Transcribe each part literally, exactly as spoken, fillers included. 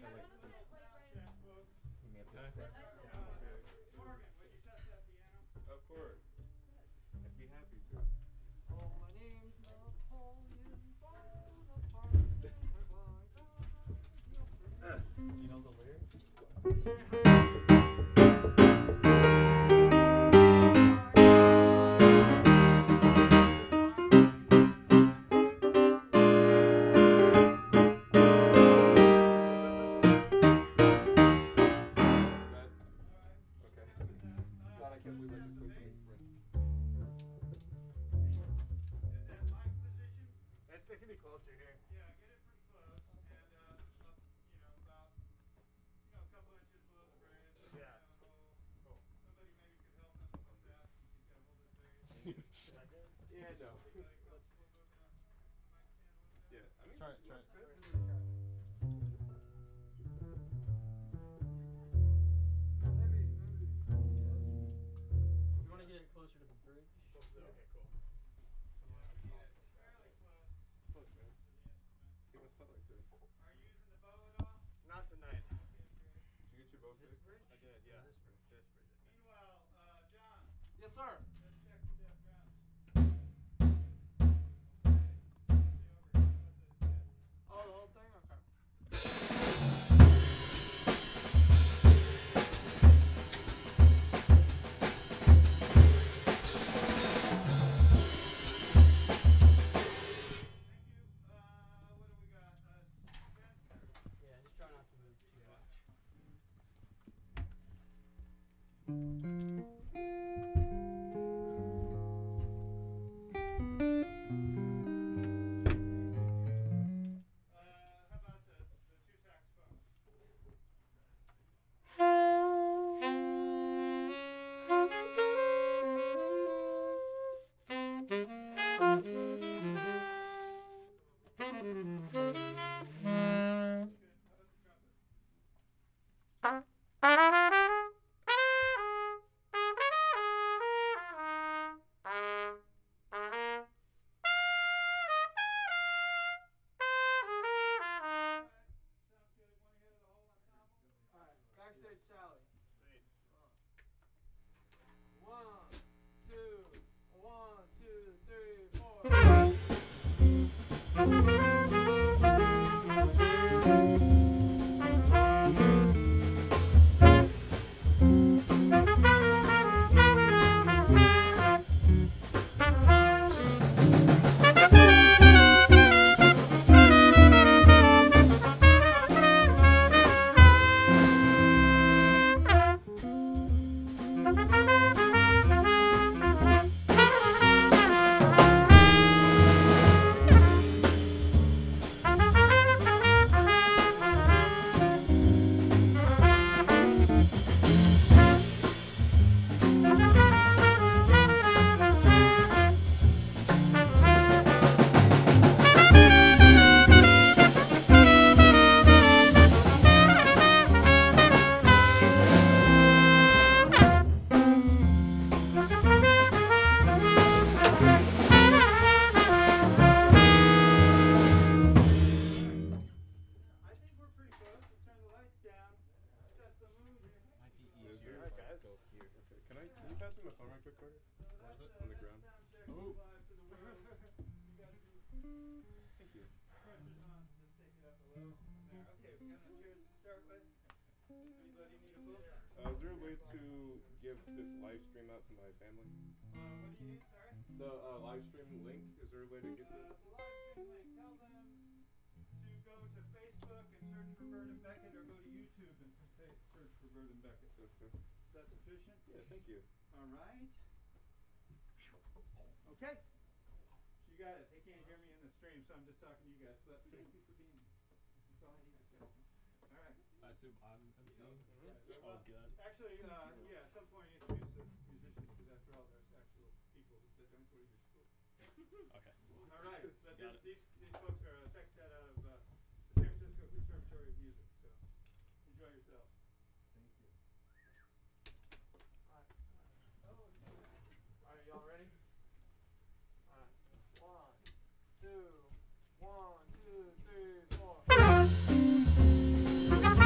Of course. I'd be happy to. Oh, my name's Napoleon Bonaparte. You know the lyrics? It can be closer here. Yeah, get it pretty close, and uh, up, you know, about, you know, a couple inches below the bridge. Yeah. Cool. Somebody maybe could help us with that since he's got to hold it very. Should I do it? Yeah, no. Like, uh, we'll move the mic stand a little bit. Yeah, I mean, Try it, try it. good. Maybe, maybe. You want to get it closer to the bridge? Yeah. Okay, cool. We need it fairly close. Close, man. See what's felt like this. Are you using the bow at all? Not tonight. Did you get your bow This fixed? bridge? I did, yeah. This bridge. This bridge. Meanwhile, uh, John, Yes, sir. let's check the deaf drums. Okay. Oh, the whole thing? Okay. Yeah, just try not to move too much. How about the, the two saxophones? Backstage Sally. One, two, one, two, three, I think we're pretty close. We'll turn the lights down. Set the mood here. Might be Is easier there- if I go here. Okay. Can I? Can you pass me my phone right quick, Carter? So that's it? the- On the that's ground. sound check Oh. live to the world. You got to Thank you. pressure's on. Let's take it up a little. There. Okay, we got some chairs to start with. Anybody need a book? Uh, is there a way to give this live stream out to my family? Uh, what do you need? Sorry. The uh, live stream link. Is there a way to get to Uh, it? the live stream link. Tell them to go to Facebook and search for Bird and Beckett, or go to YouTube and say, search for Bird and Beckett. Okay. Is that sufficient? Yeah. Thank you. All right. Okay. You got it. They can't hear me in the stream, so I'm just talking to you guys. But thank you for being here. That's all I need to say. All right. I assume I'm emceeing. Yeah, Oh, well, good. Actually, uh, yeah, at some point introduce the musicians, because after all, there's actual people that don't go to your school. Okay. All right. But Got these, it. these these folks are a sextet out of uh, the San Francisco Conservatory of Music. So enjoy yourselves. Thank you. Alright. Alright, y'all ready? Alright. One, two, one, two, three, four.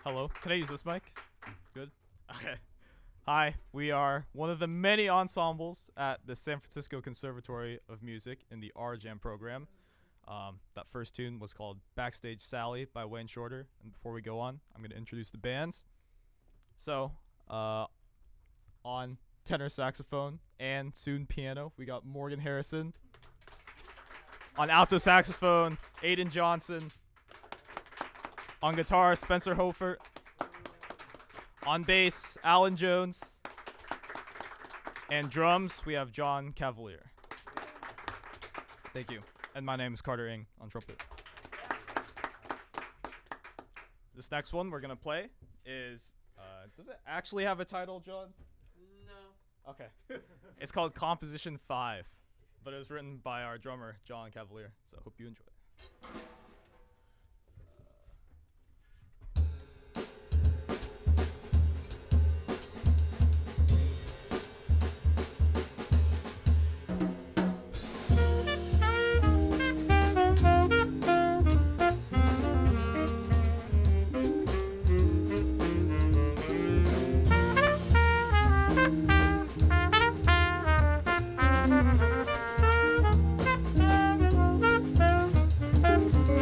Hello. Can I use this mic? Good. Okay. Hi. We are one of the many ensembles at the San Francisco Conservatory of Music in the R Jam program. Um, that first tune was called Backstage Sally by Wayne Shorter. And before we go on, I'm going to introduce the band. So, uh, on tenor saxophone and soon piano, we got Morgan Harrison. On alto saxophone, Ayden Johnson. On guitar, Spencer Hoefert. On bass, Alan Jones. And drums, we have John Cavalier. Thank you. And my name is Carter Ng on trumpet. This next one we're gonna play is, uh, does it actually have a title, John? No. Okay. It's called Composition five, but it was written by our drummer, John Cavalier, so I hope you enjoy it. Thank you.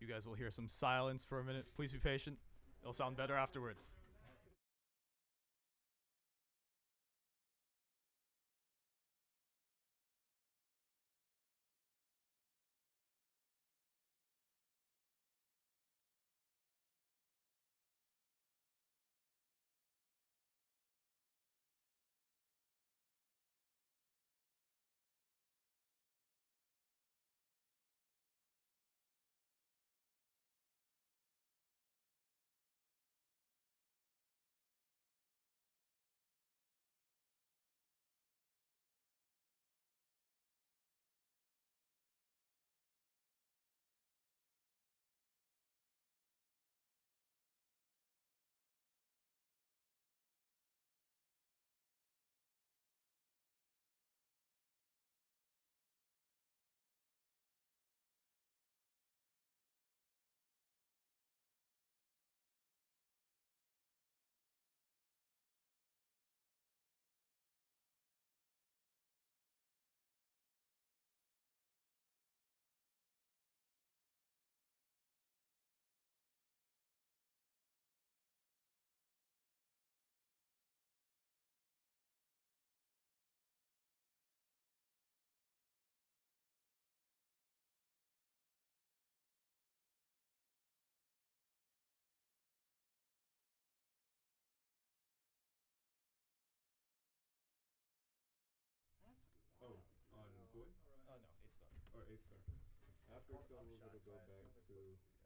You guys will hear some silence for a minute. Please be patient. It'll sound better afterwards. Oh, on Koi? Oh, no, eight star. Or eight star. After syllables, it'll go back to.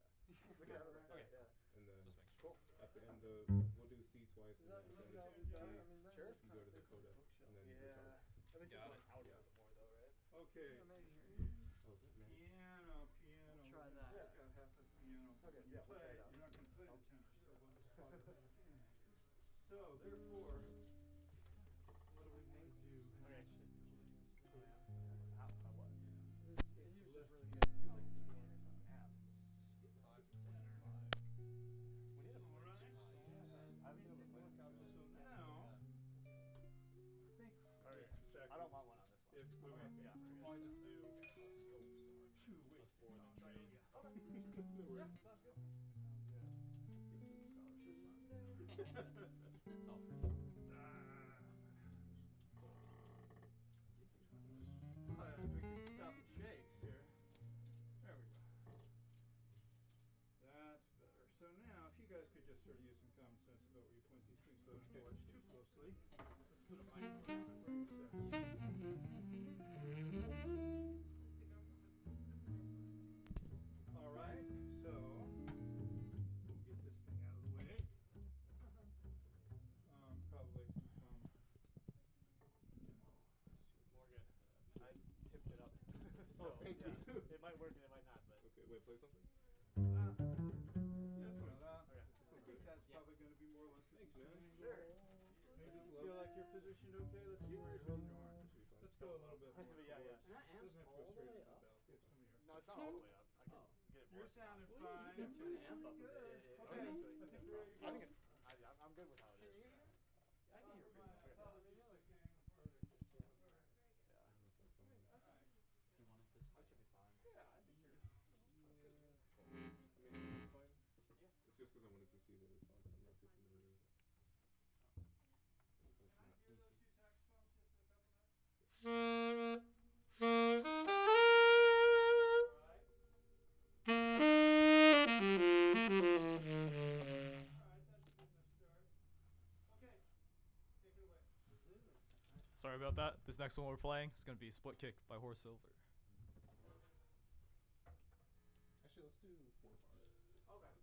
Look at it right Okay. there. And then Just make sure. at the end of, we'll do C twice, and then at the end of C, Sure. you go to the coda, and then Yeah. return. At least Got it's it. out Yeah. a little more though, right? Okay. Yeah, maybe here. Oh, is that max? Piano, piano. We'll try We've that. got half a piano. Okay, When yeah, you we'll play, try it out. you're not going to play the tenor, so we'll just swap it back in. So, therefore, what do we want to do? Okay. Oh, yeah. How, how what? Yeah. He was just really good. He was like D one or something. Five, ten, five. We need to play Alright. two songs. I haven't been able to play them. So now, I think. Alright. Wait a second. I don't want one on this one. If we Okay, want- yeah. I'll just do Two two ways. four and then Sounds trade. good. Okay. No Yeah, worries. sounds good. Sounds good. It's all free. Ah. Oh, if we can stop and shakes here. There we go. That's better. So now, if you guys could just sort of use some common sense about where you point these things so I don't have to watch too closely. Let's put a microphone on it right a second. All right, so we'll get this thing out of the way. Um, probably um, Morgan, I tipped it up. So, Oh, thank yeah, you. It might work and it might not, but. Okay, wait, play something? Ah, yes, well, uh, Okay. I think that's probably going to be more or less the Thanks, man. same. Sure. Maybe I just you love- feel like you're positioned okay. Let's see where you're holding your arm. That should be fine. Let's go a little bit more. Yeah, yeah. towards- And that amp's Doesn't have to all go the straight way to the up. bell. Give some of your. No, it's not all the way up. I can Oh. get it You're more. sounding Well, you fine. can turn the amp up a Good. bit. It- it- Okay. eventually. I think we're ready to I think go. it's. I, I'm- I'm good with how it is. Can you hear me? I can hear pretty My good. apologies, I was getting a further control. Yeah. I don't know if that's on. Do you want it this? That should be fine. Yeah, I think you're. I mean, is this fine? Yeah. It's just because I wanted to see the song, so I'm not too familiar with it. That's Can I not. hear those two saxophones just a couple notes? Sorry about that. This next one we're playing is going to be Split Kick by Horace Silver. Actually, let's do four bars. Okay.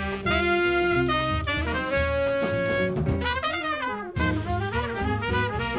Thank you.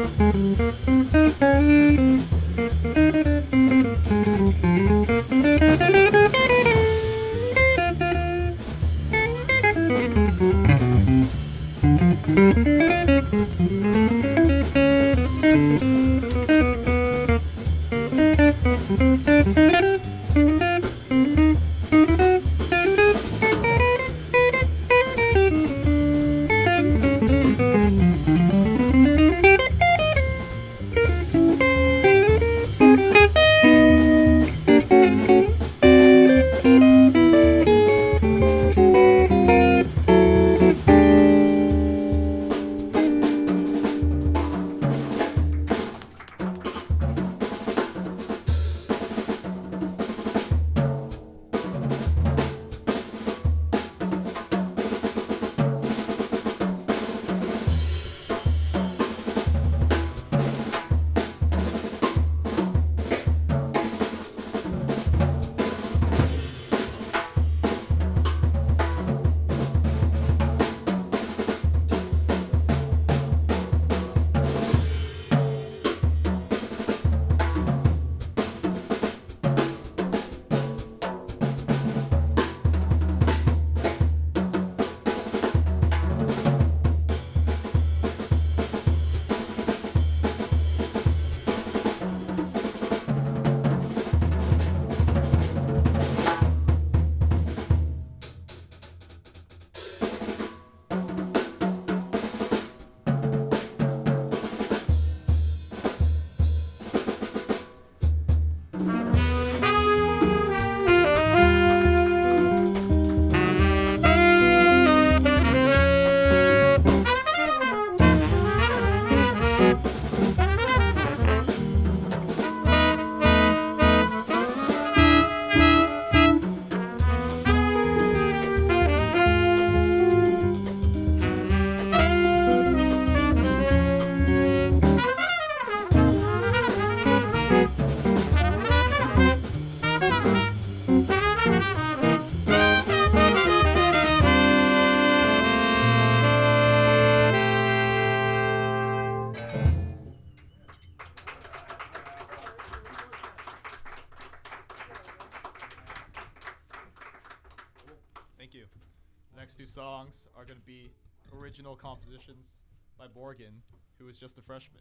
next two songs are going to be original compositions by Morgan, who is just a freshman.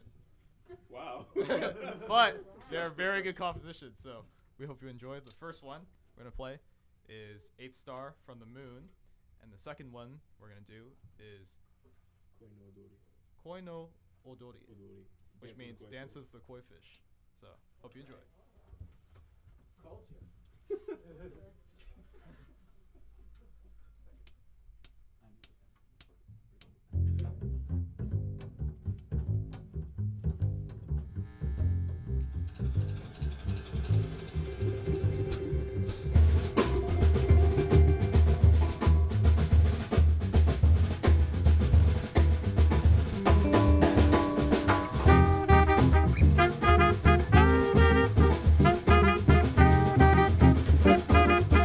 Wow. But they're very good compositions, so we hope you enjoy. The first one we're going to play is Eighth Star from the Moon, and the second one we're going to do is Koi no Odori, which Dance of means the koi Dance fish. of the Koi Fish. So, hope you enjoy. Thank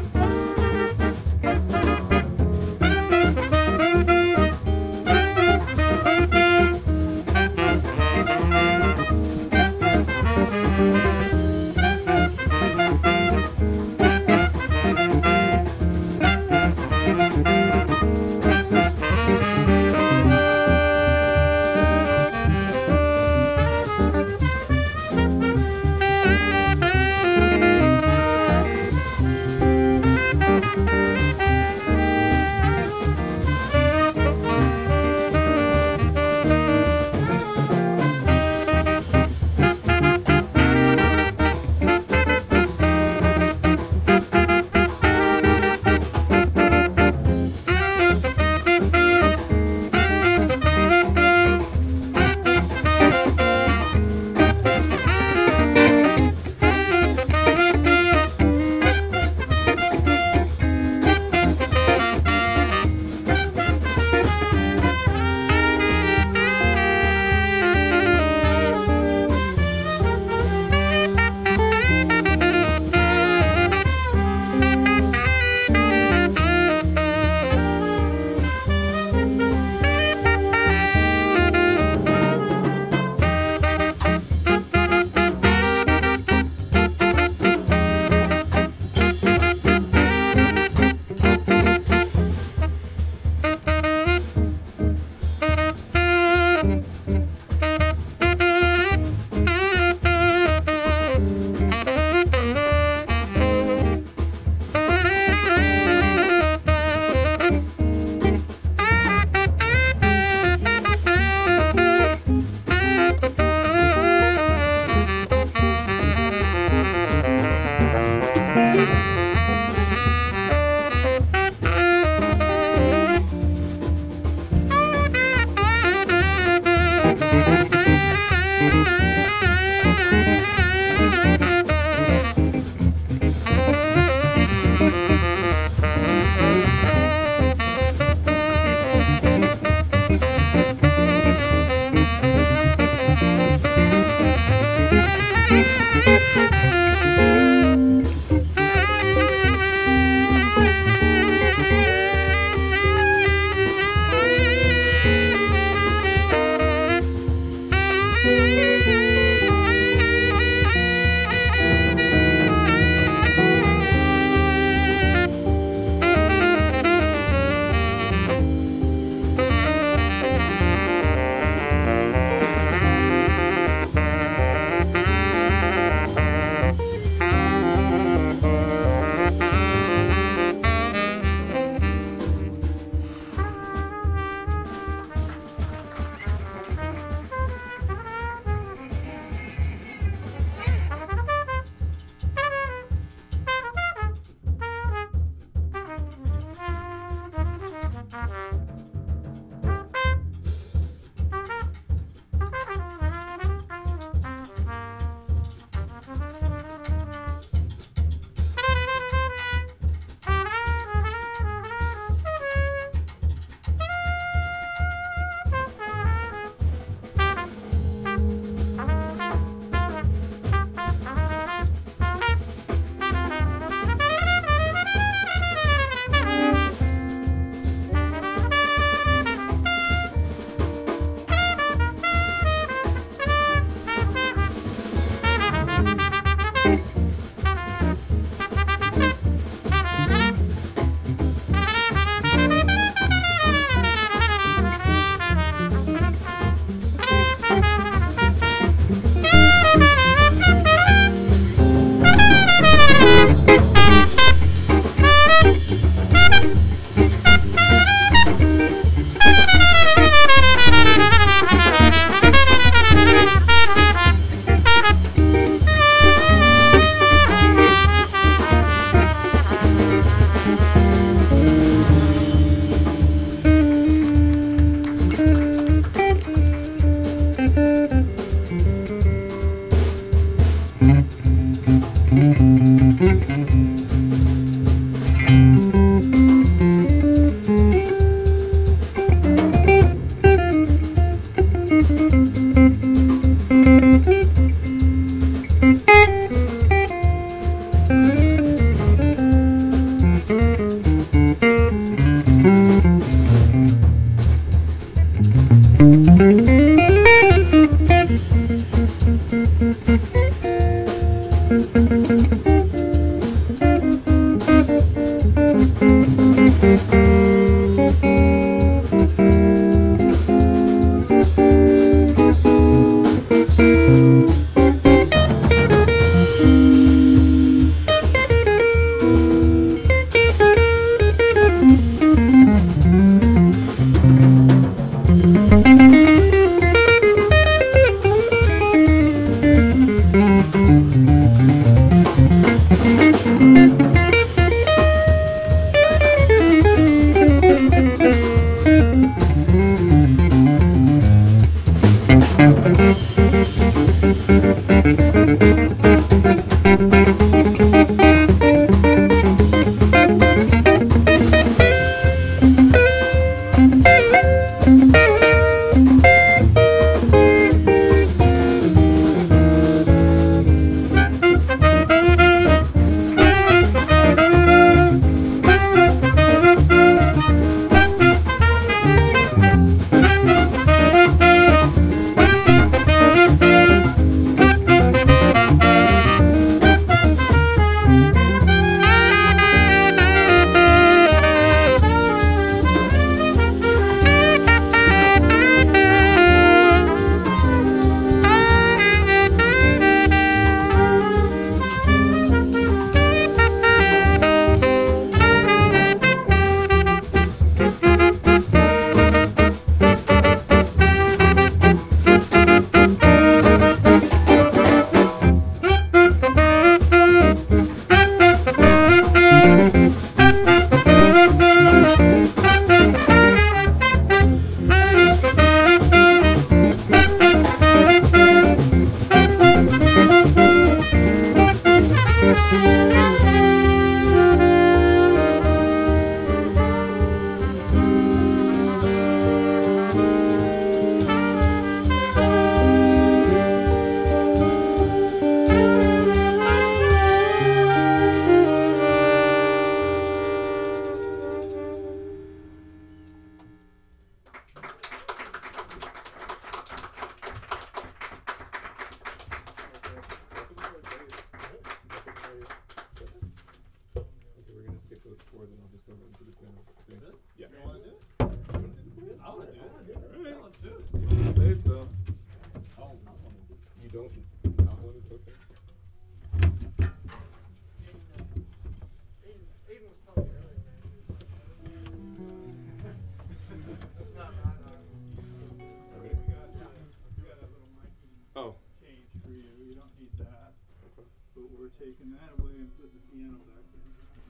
Taking that away and put the piano back in.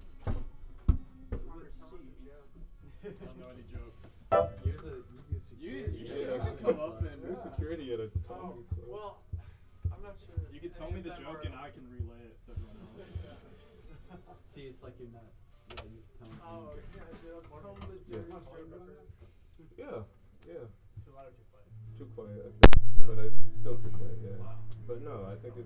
So let's see. I don't know any jokes. You're the you, You, you should have come up and There's security at a Oh, comedy club. well, I'm not sure. you can tell me the joke and I can relay it to everyone else. see, it's like you're not. Yeah, you tell me. Oh, yeah, dude, I'm so legit. Yeah, yeah. Too loud or too quiet? Too quiet, I think. But I still too quiet, yeah. Wow. But no, I think it's.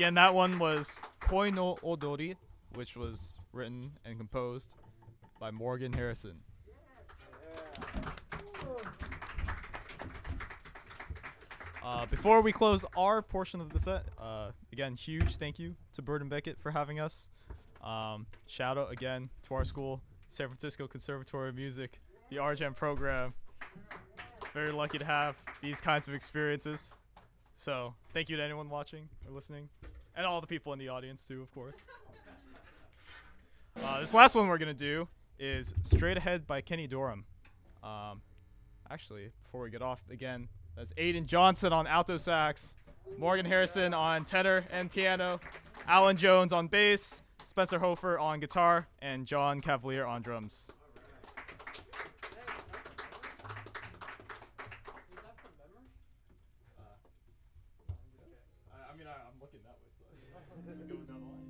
again, that one was Koi no Odori, which was written and composed by Morgan Harrison. Uh, before we close our portion of the set, uh, again, huge thank you to Bird and Beckett for having us. Um, shout out again to our school, San Francisco Conservatory of Music, the R G M program. Very lucky to have these kinds of experiences. So thank you to anyone watching or listening, and all the people in the audience too, of course. Uh, this last one we're gonna do is Straight Ahead by Kenny Dorham. Um, actually, before we get off again, that's Ayden Johnson on alto sax, Morgan Harrison on tenor and piano, Alan Jones on bass, Spencer Hoefert on guitar, and John Cavalier on drums. I mean, I'm looking that way, so I'm going down the line.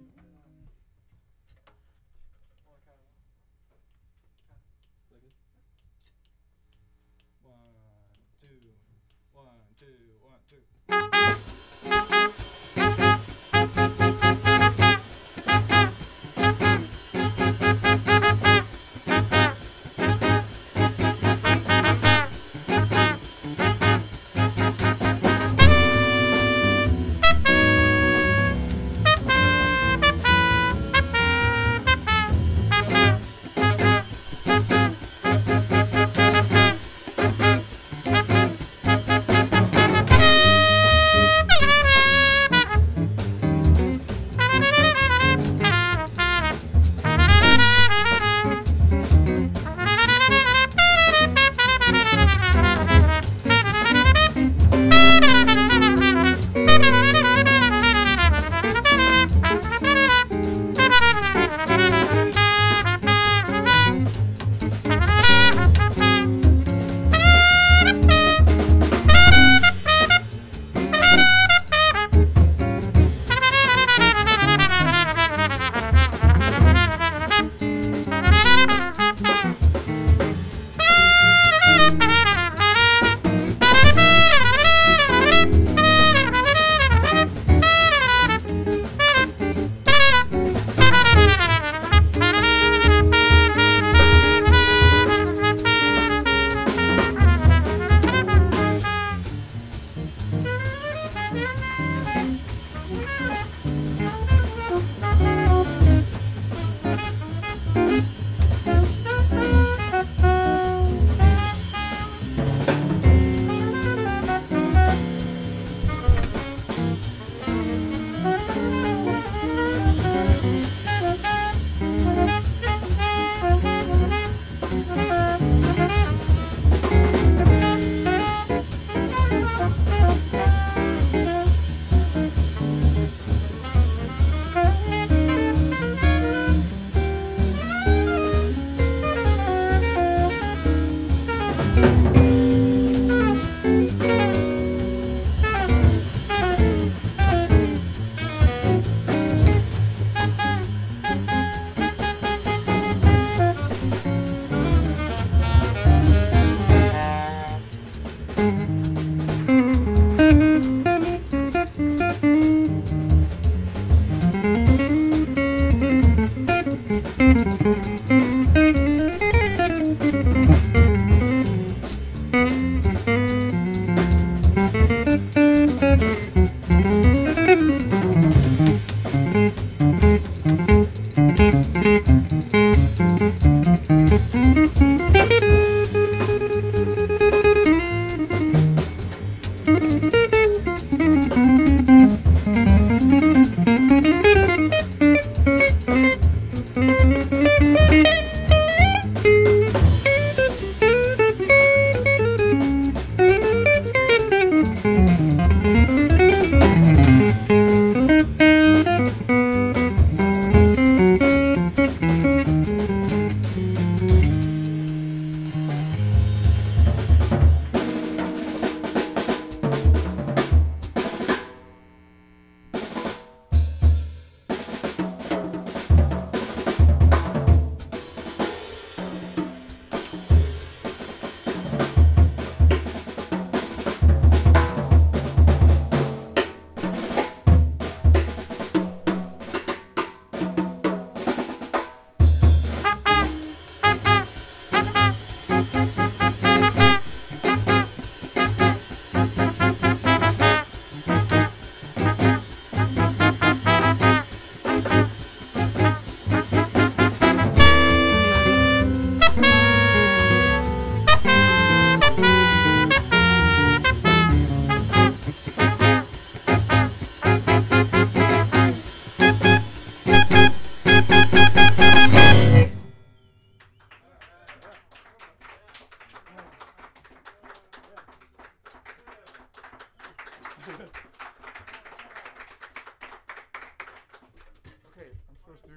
One, two, one, two, one, two.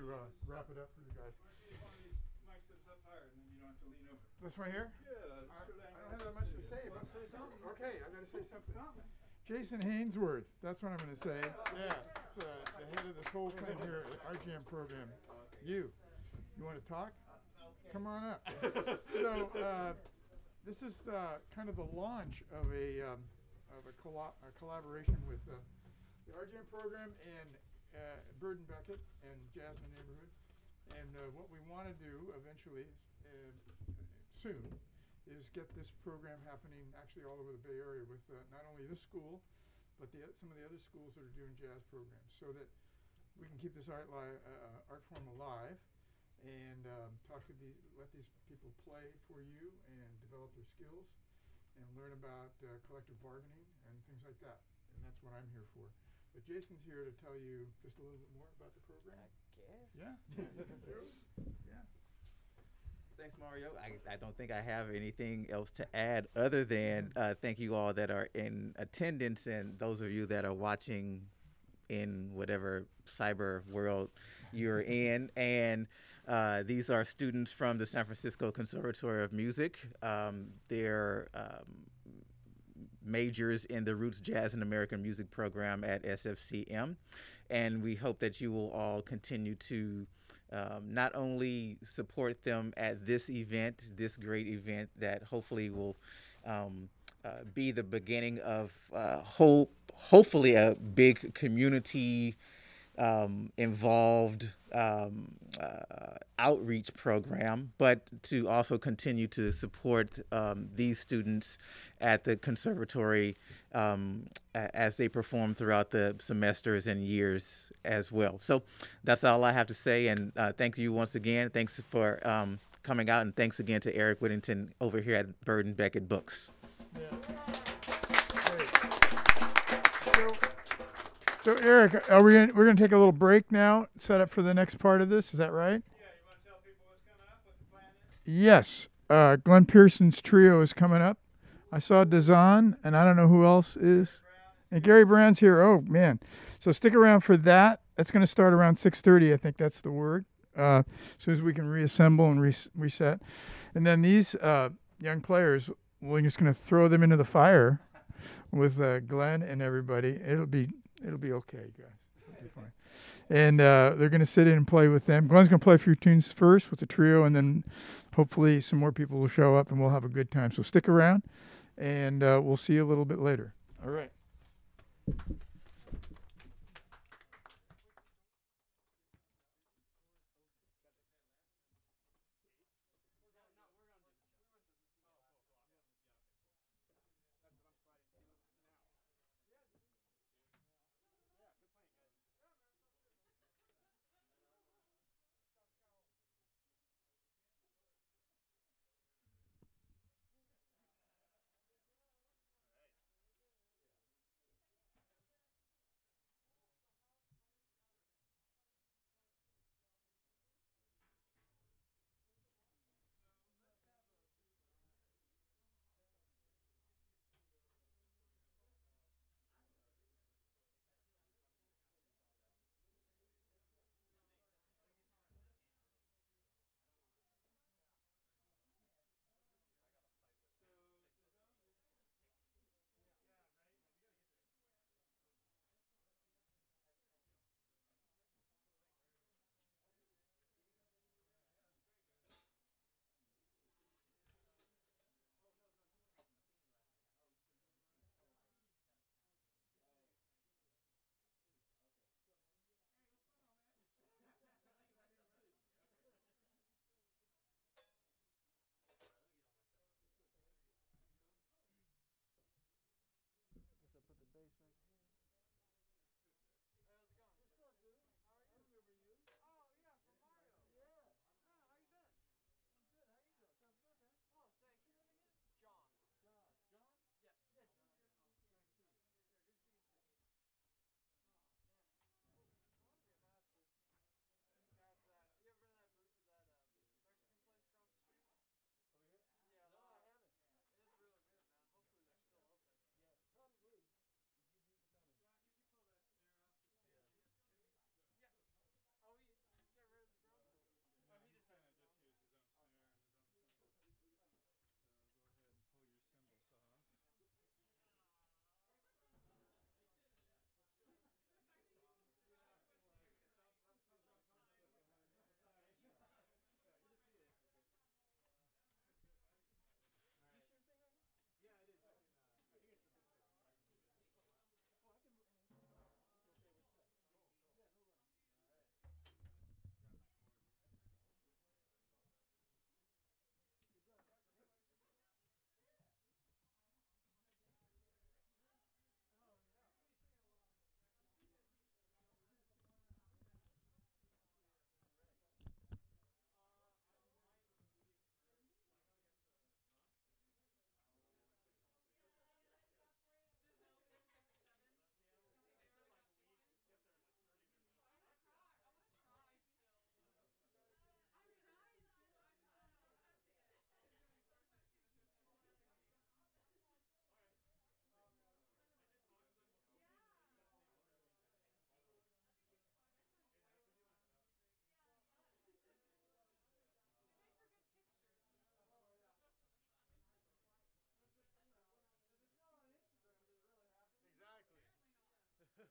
uh, wrap it up for you guys. Mics that's up higher, and then you don't have to lean over. This one here? Yeah. I, I don't have that much to say, but say something. Okay, I gotta say something. Jason Hainsworth, that's what I'm gonna say. Yeah, it's, uh, the head of this whole thing here at our jam program. You, you want to talk? Come on up. So uh, this is the, kind of the launch of a um, of a, collo- a collaboration with uh, the R J M program and uh, Bird and Beckett and Jazz in the Neighborhood. And uh, what we want to do eventually, uh, soon, is get this program happening actually all over the Bay Area with uh, not only this school, but the, some of the other schools that are doing jazz programs, so that we can keep this art, li- uh, art form alive and um, talk to the, let these people play for you and develop their skills and learn about uh, collective bargaining and things like that. And that's what I'm here for. But Jason's here to tell you just a little bit more about the program. I guess. Yeah. Yeah. Thanks, Mario. I, I don't think I have anything else to add other than uh, thank you all that are in attendance and those of you that are watching in whatever cyber world you're in. And uh, these are students from the San Francisco Conservatory of Music. Um, they're um, majors in the Roots Jazz and American Music program at S F C M. And we hope that you will all continue to Um, not only support them at this event, this great event that hopefully will um, uh, be the beginning of uh, hope, hopefully a big community um, involved um, uh, outreach program, but to also continue to support um, these students at the conservatory um, a- as they perform throughout the semesters and years as well. So that's all I have to say, and uh, thank you once again. Thanks for um, coming out, and thanks again to Eric Whittington over here at Bird and Beckett Books. Yeah. Great. So, so Eric, are we gonna, we're going to take a little break now, set up for the next part of this. Is that right? Yeah, you want to tell people what's coming up, what the plan is? Yes. Uh, Glen Pearson's trio is coming up. I saw Deszon, and I don't know who else is. And Gary Brown's here. Oh, man. So stick around for that. That's going to start around six thirty. I think that's the word. Uh, as soon as we can reassemble and res- reset. And then these uh, young players, we're just going to throw them into the fire with uh, Glenn and everybody. It'll be it'll be okay, guys. It'll be fine. And uh, they're going to sit in and play with them. Glenn's going to play a few tunes first with the trio, and then hopefully some more people will show up, and we'll have a good time. So stick around, and uh, we'll see you a little bit later. All right.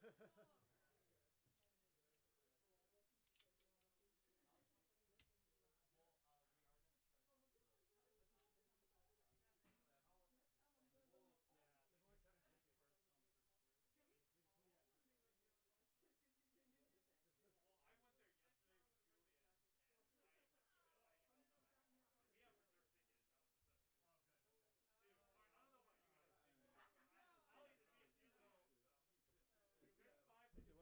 Well, I went there yesterday with Julian, and I emailed, I emailed them back and forth. We have reserved tickets out of necessity. Oh, good, okay. Two. I I don't know about you guys. I, I'll either be at two though. So there's five tickets.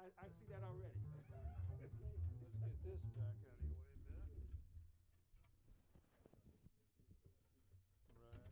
I, I see that already. Okay, let's get this back out of your way a bit. Right.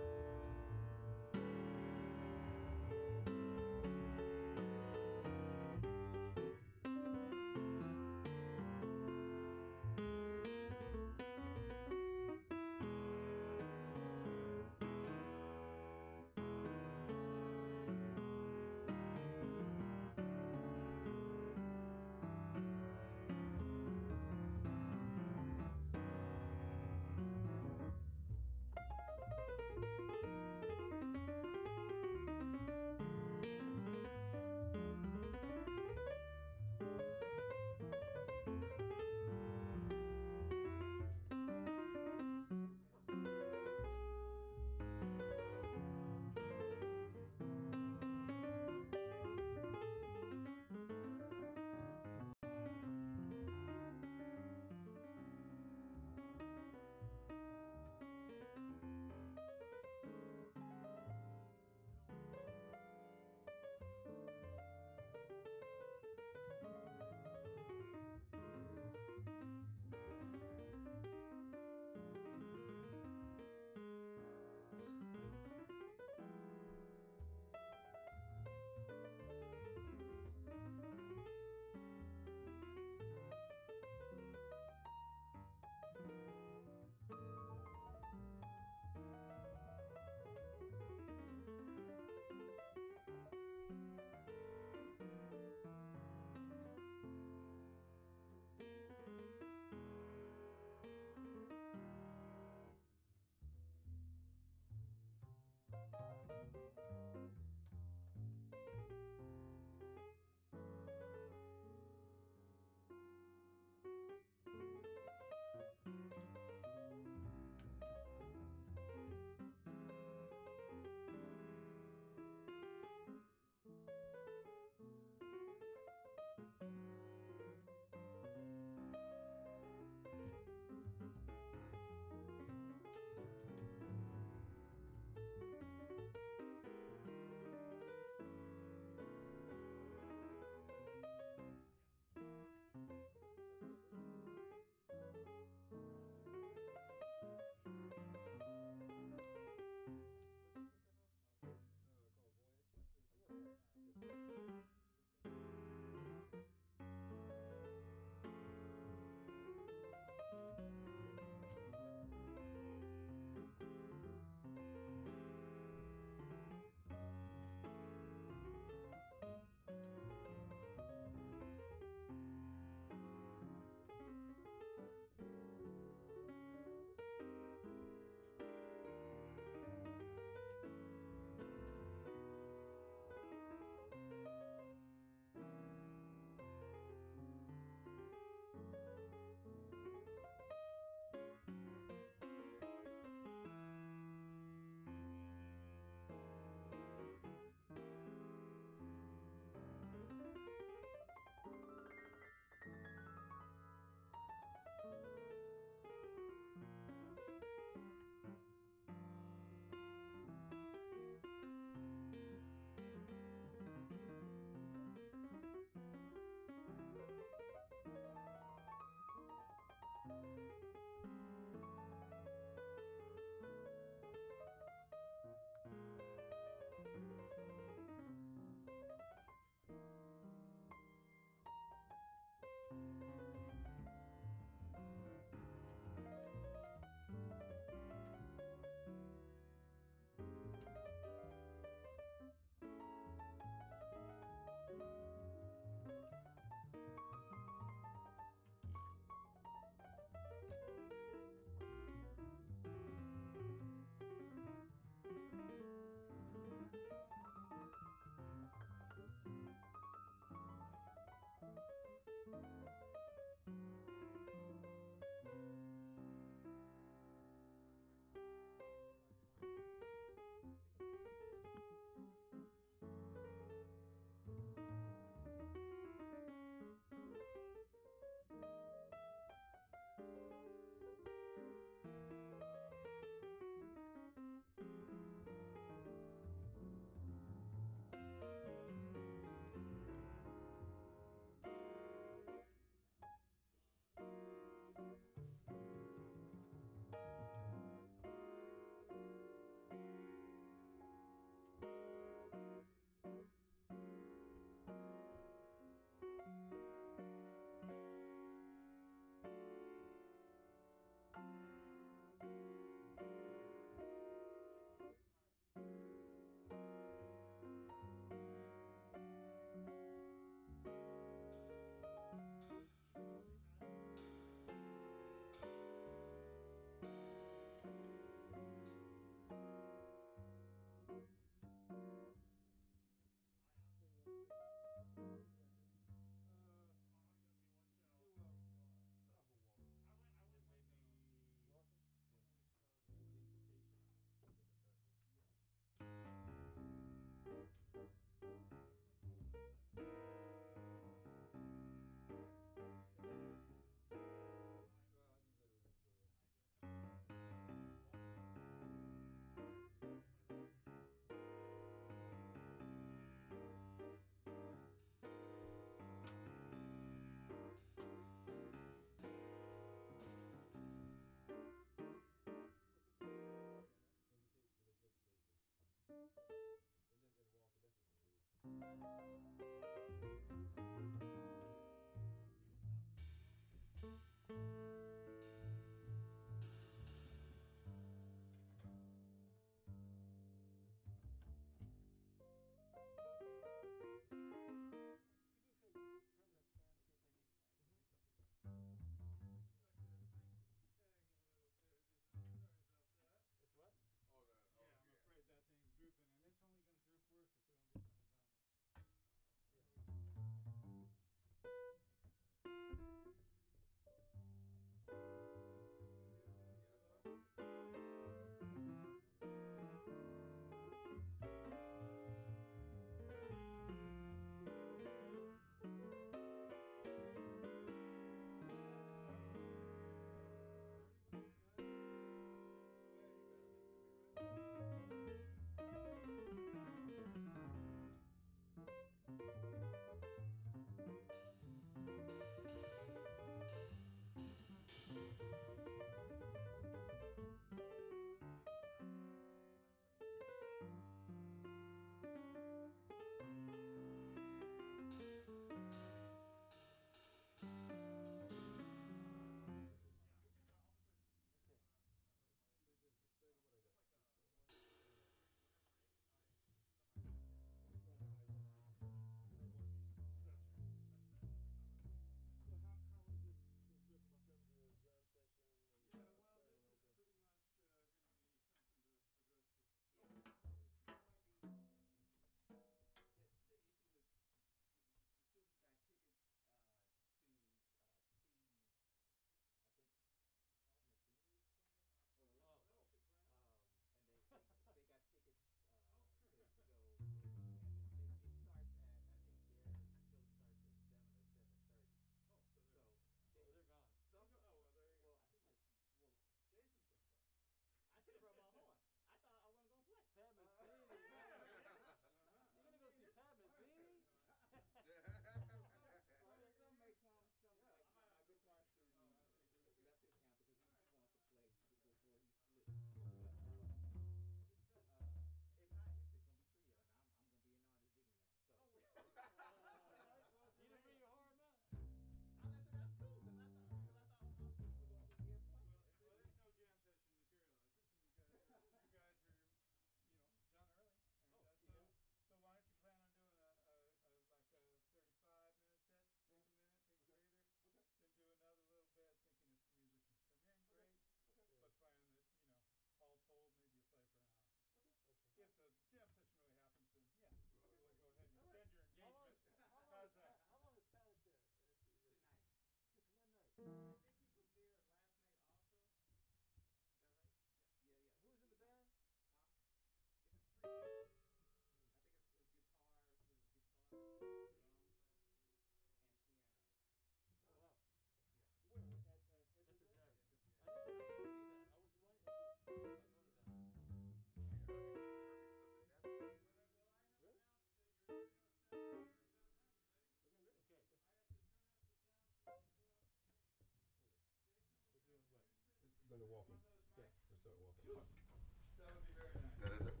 Then the walking. Yeah. We'll start walking. That would be very nice. That is it.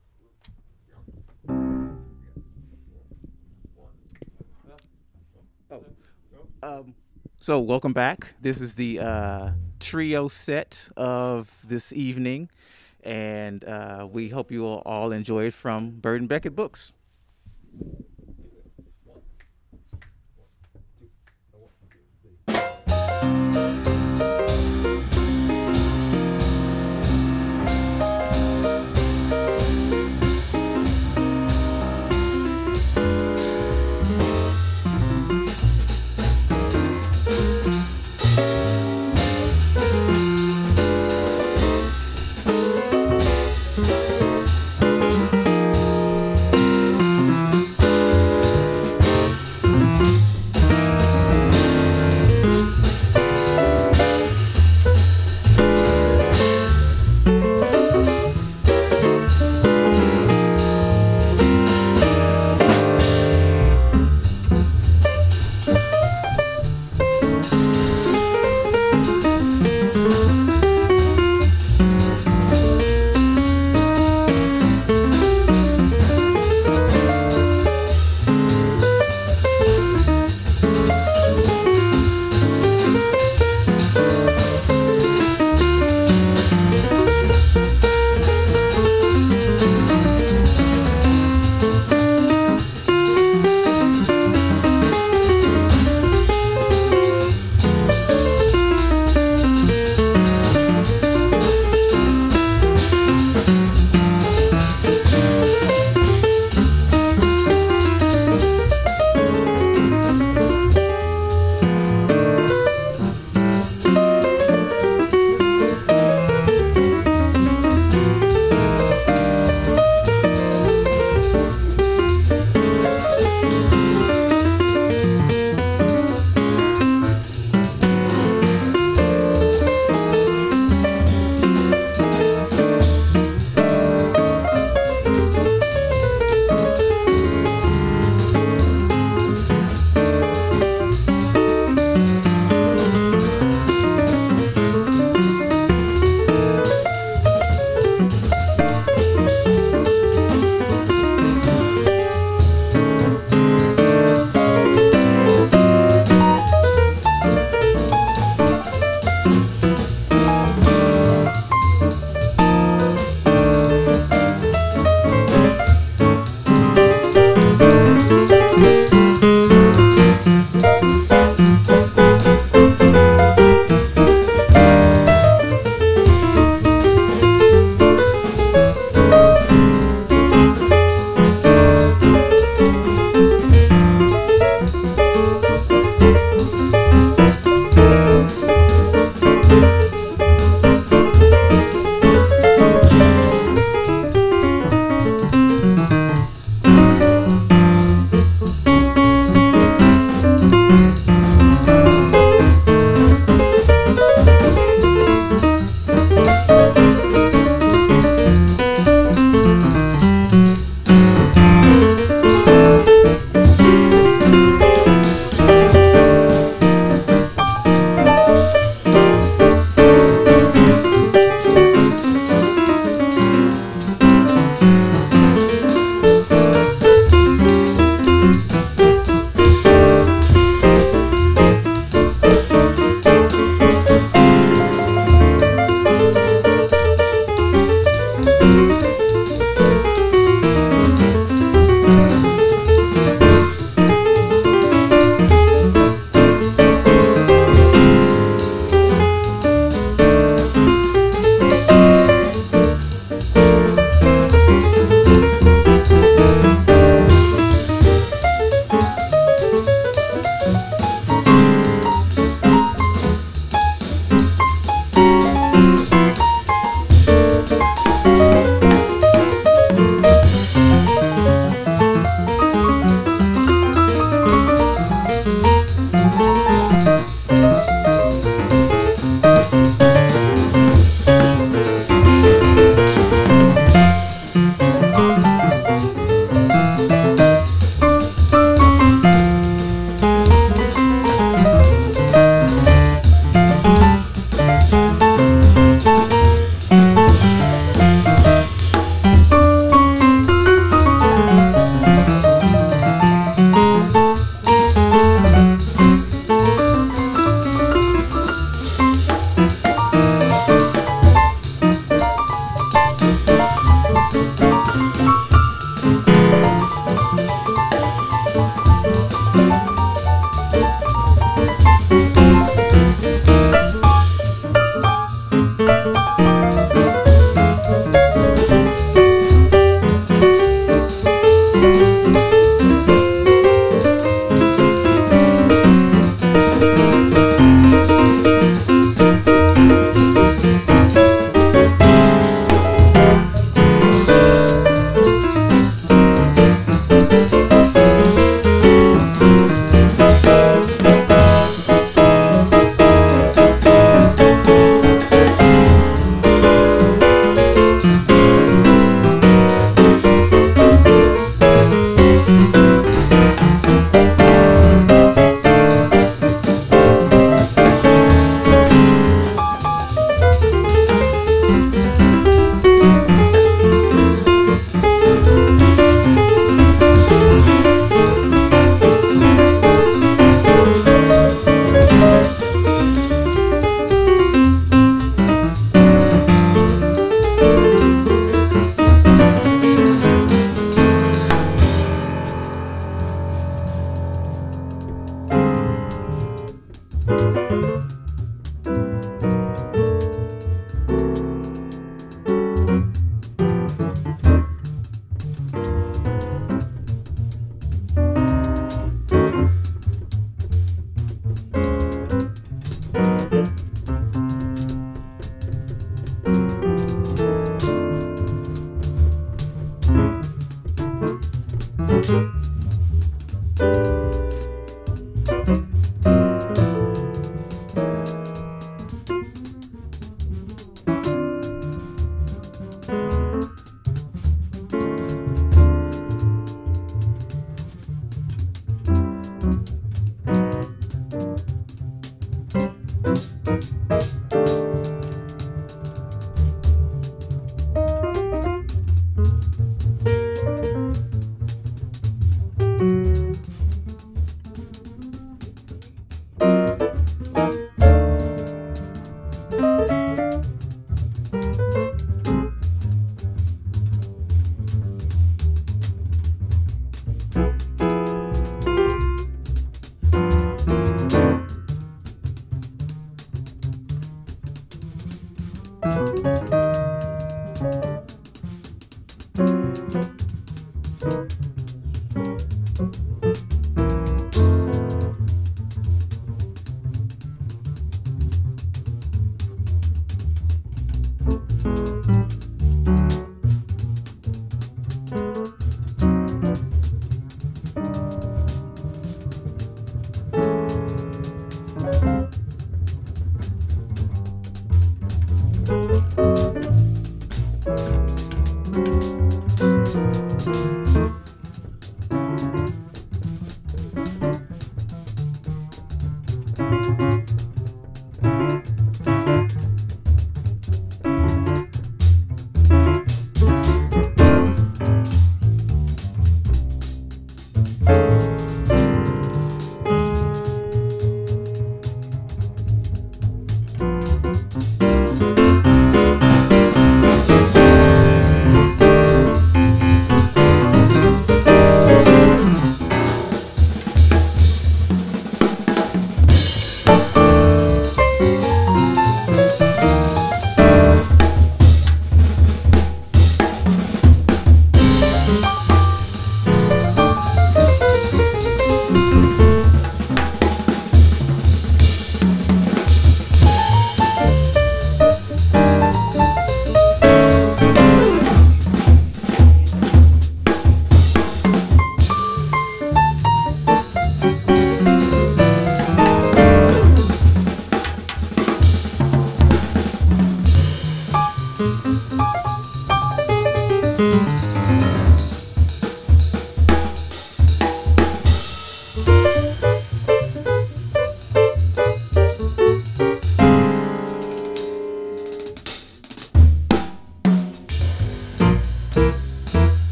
Oh. Um, so welcome back. This is the uh, trio set of this evening, and uh, we hope you will all enjoy it from Bird and Beckett Books.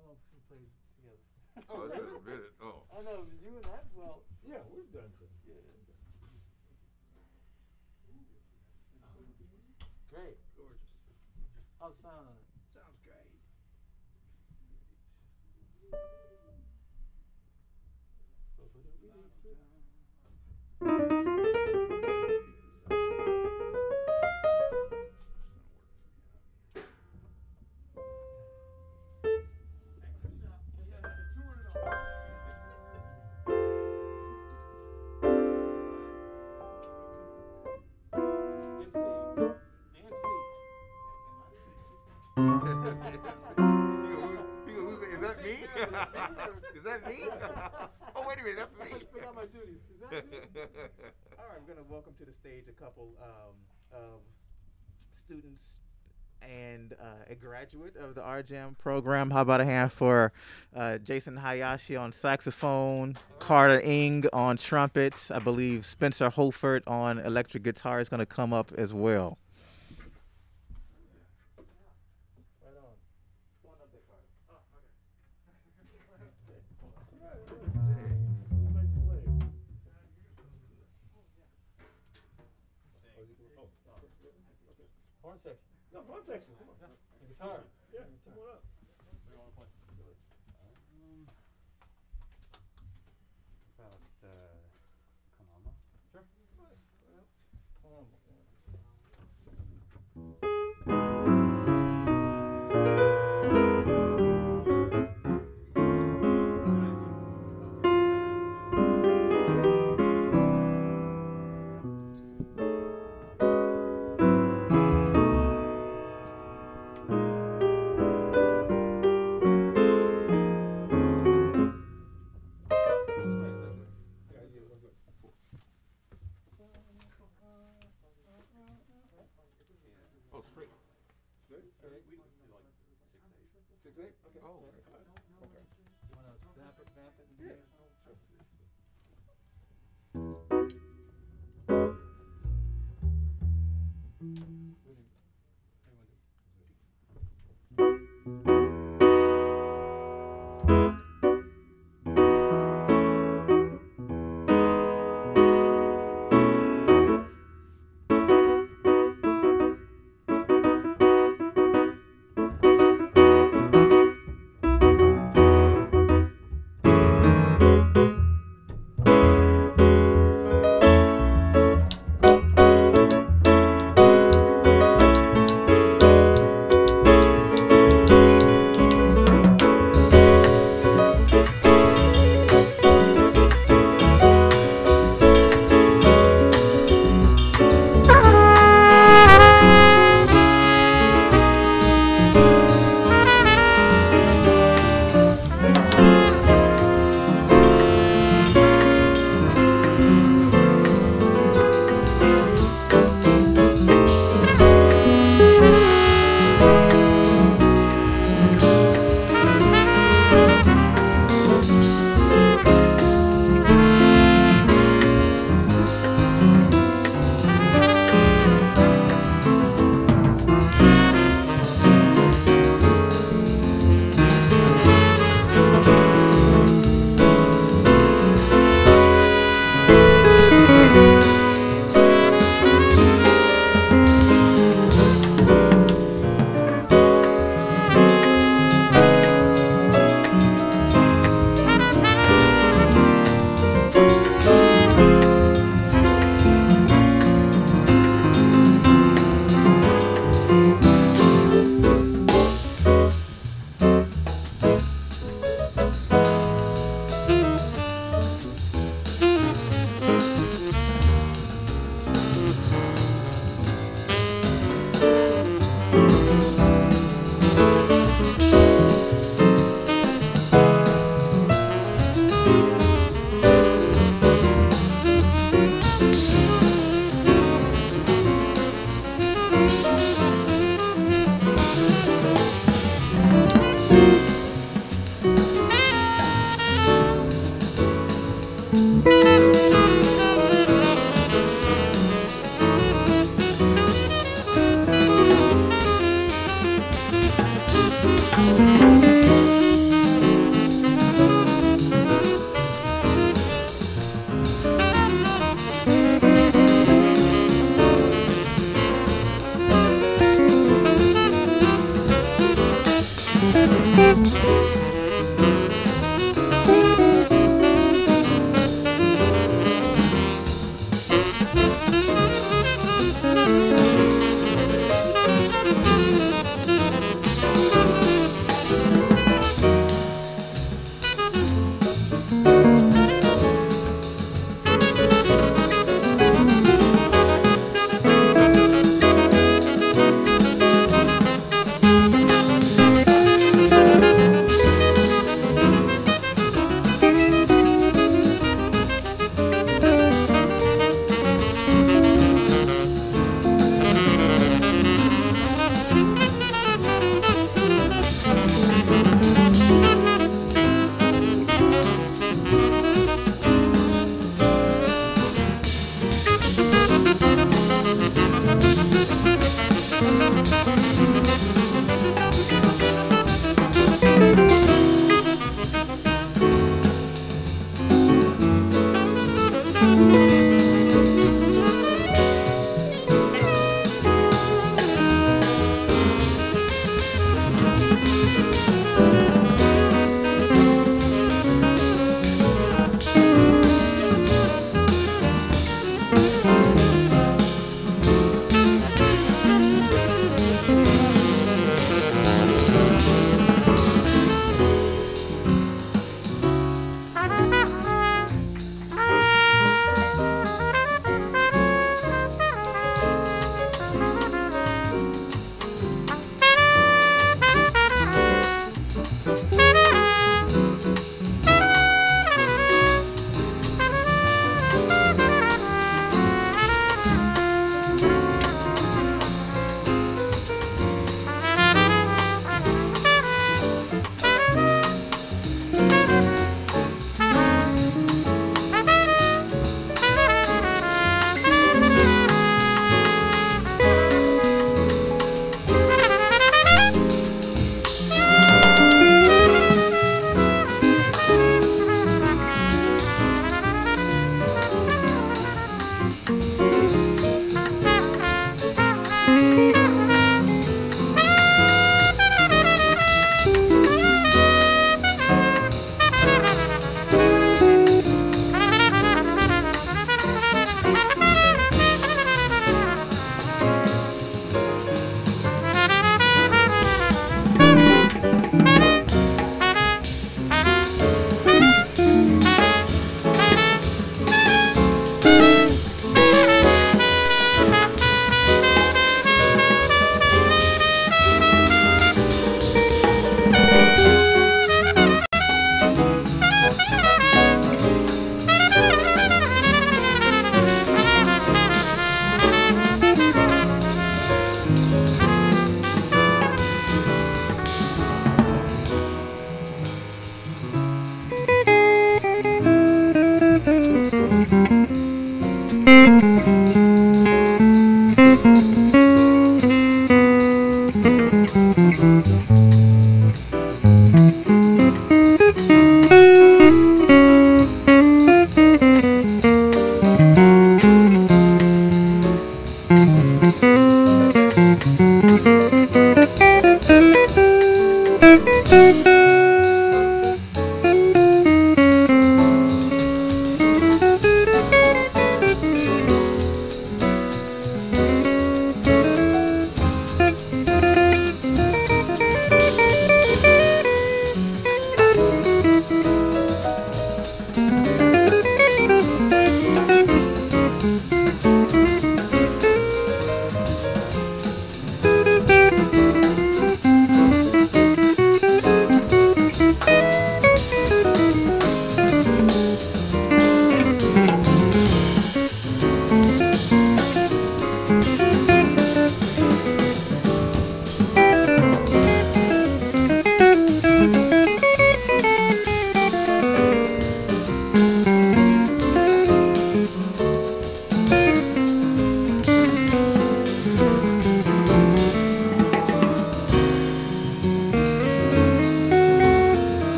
long since we played together? Oh, it's been a minute. Oh. I know, you and that, well, Yeah, we've done some. yeah. Great. Gorgeous. How's the sound on it? Sounds great. He go, who's, he go, who's, is that me? Is that me? Oh, wait a minute, that's me. Forgot my duties. Is that me? All right, I'm going to welcome to the stage a couple um, of students and uh, a graduate of the R Jam program. How about a hand for uh, Jason Hayashi on saxophone, Carter Ng on trumpets. I believe Spencer Hoefert on electric guitar is going to come up as well. Right on. Come on up there, Carter. Oh, okay. Horn section. No, one section. Come on. The guitar. Yeah, come on up. About, uh, Kanama? Sure. Come on. Oh, straight. Six, eight? Okay. Oh, okay. Okay. You want to vamp it, vamp it? Yeah.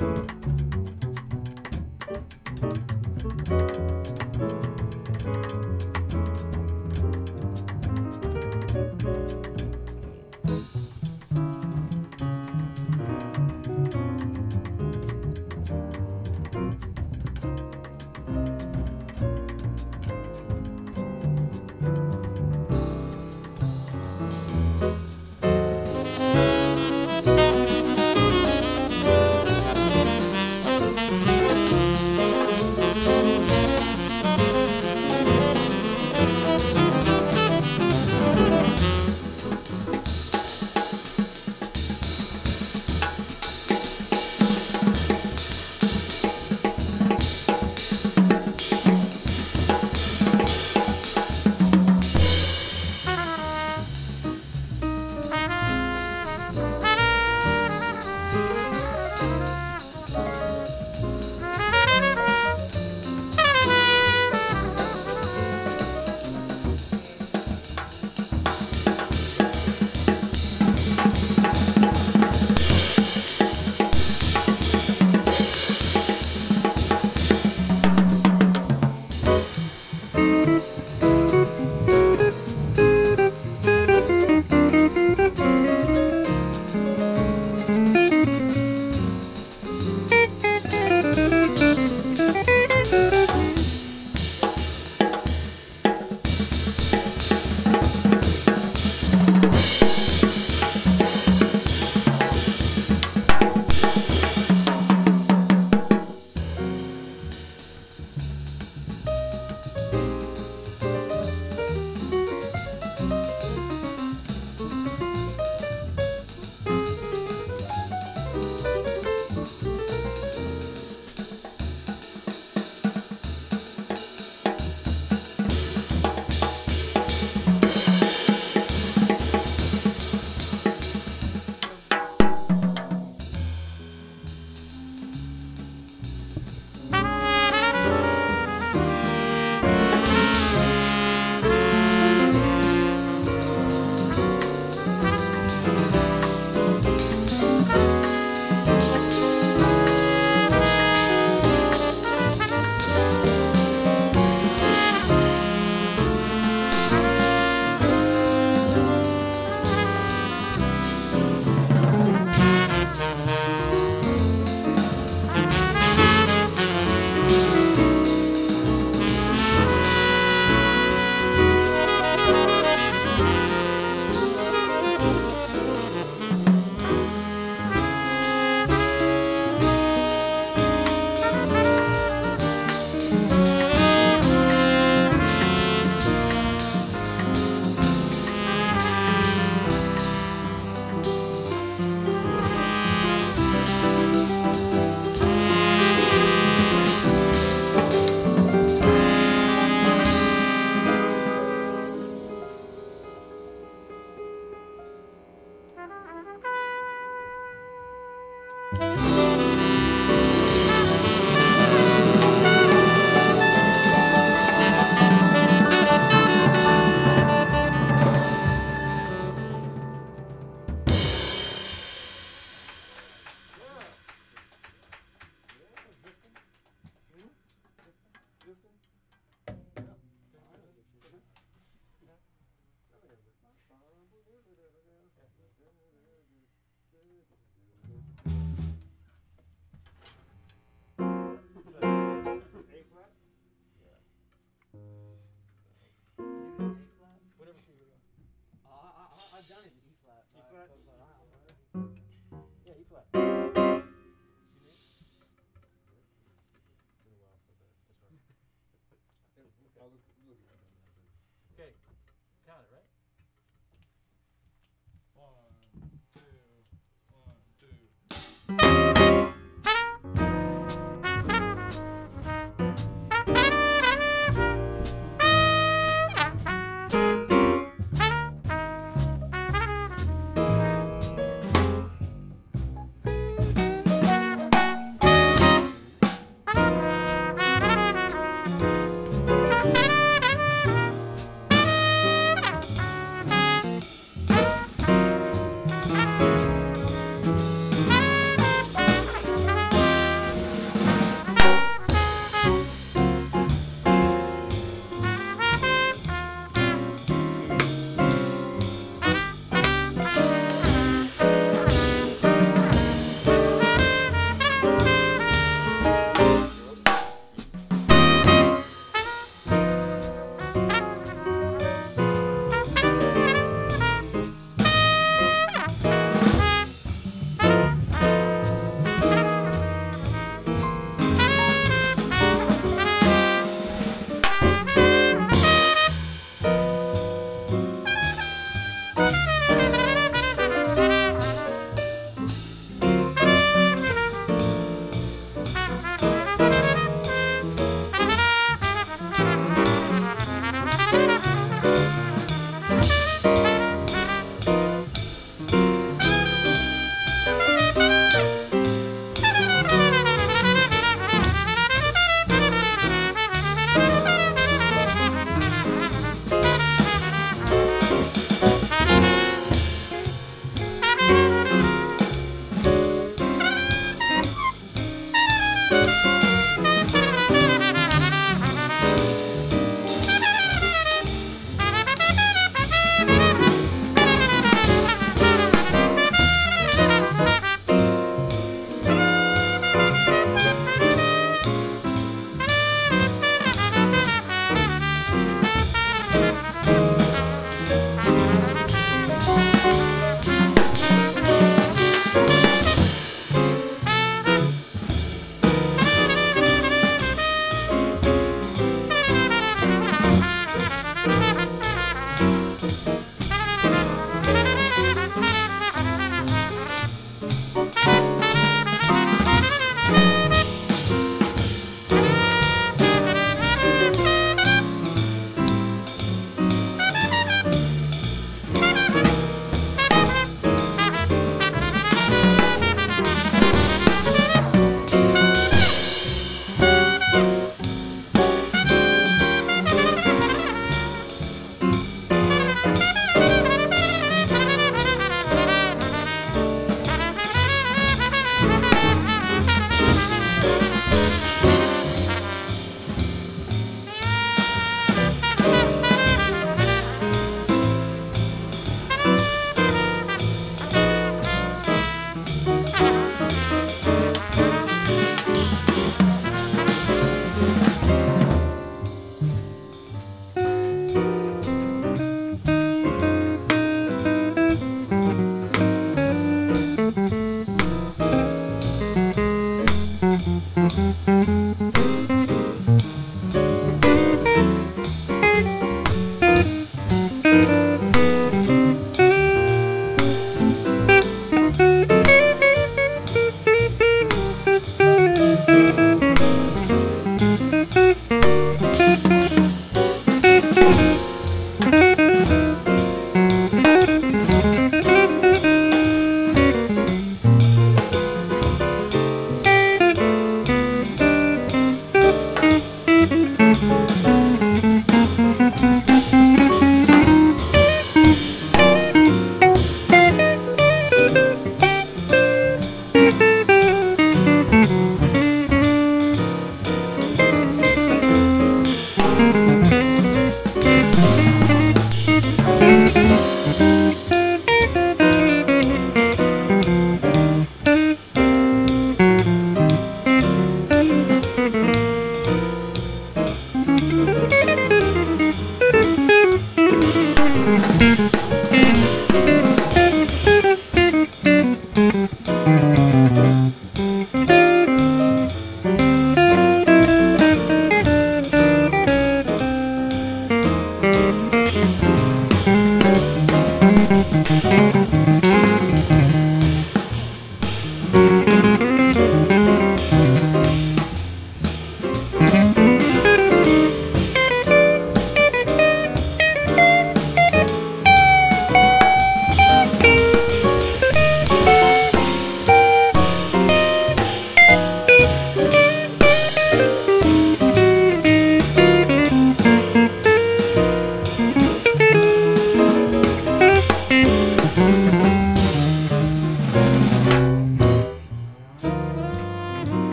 Thank you.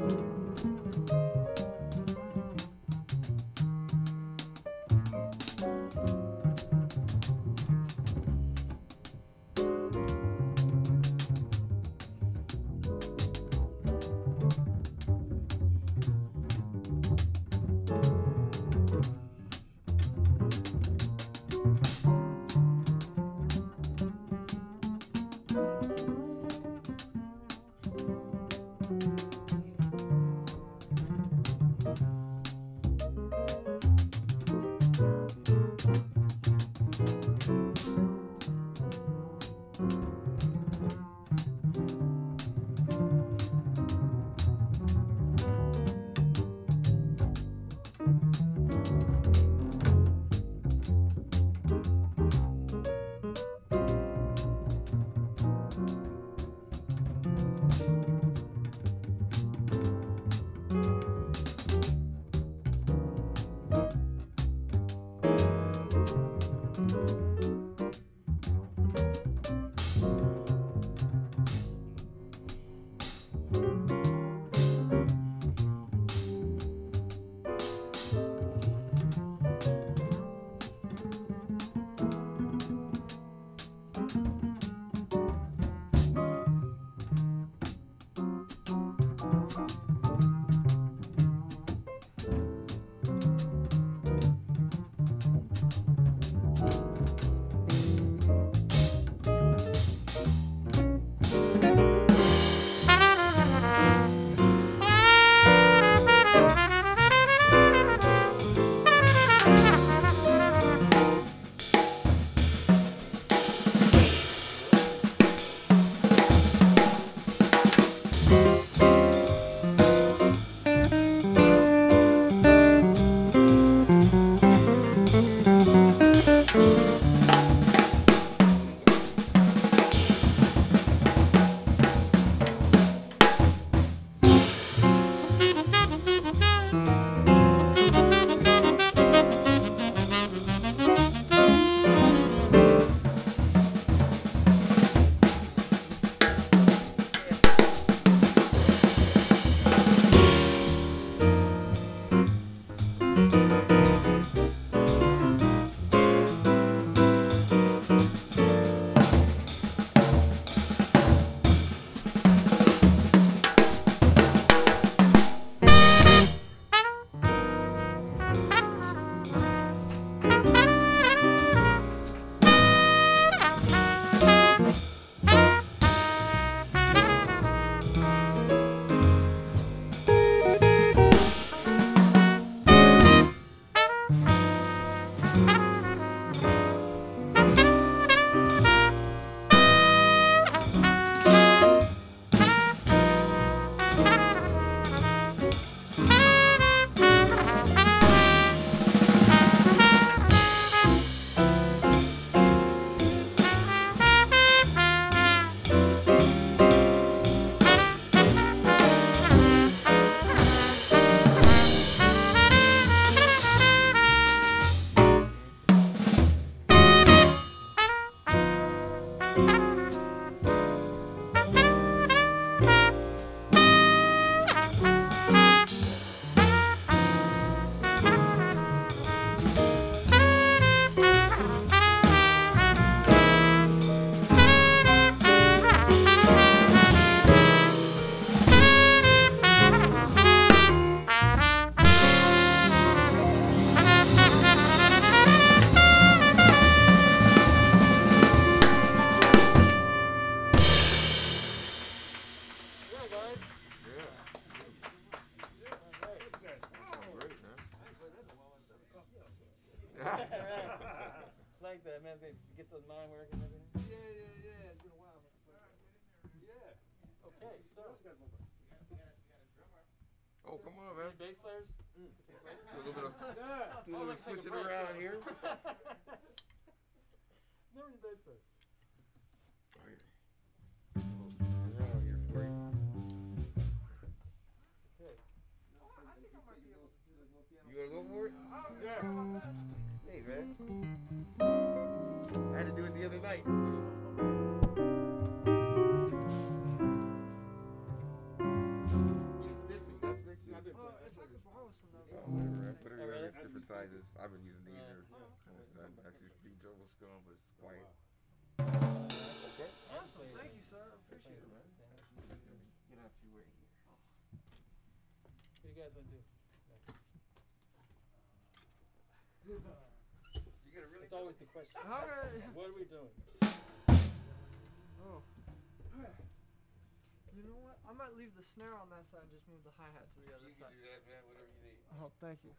like that, man. They get the mind working and everything. Yeah, yeah, yeah. It's been a while. Yeah. Okay, so. Oh, come on, man. Any bass players? Mm. Do a little bit of, Yeah. do a little switching around here. Never any bass players. All right. A little switching around here for you. Okay. You gonna go for it? Yeah. Hey, man. I had to do it the other night. So. It fits me. some of Oh, those. whatever, whatever you Oh, have, really? it's different sizes. I've been using these. Yeah. Or, Oh, I'm actually being double scum, but it's quiet. Awesome. Thank you, sir. I appreciate it, man. Get out your way here. What do you guys want to do? You gotta really. It's always the question. Okay. What are we doing? Oh. You know what? I might leave the snare on that side and just move the hi-hat to the other You can side. do that, man. Whatever you need. Oh, thank you.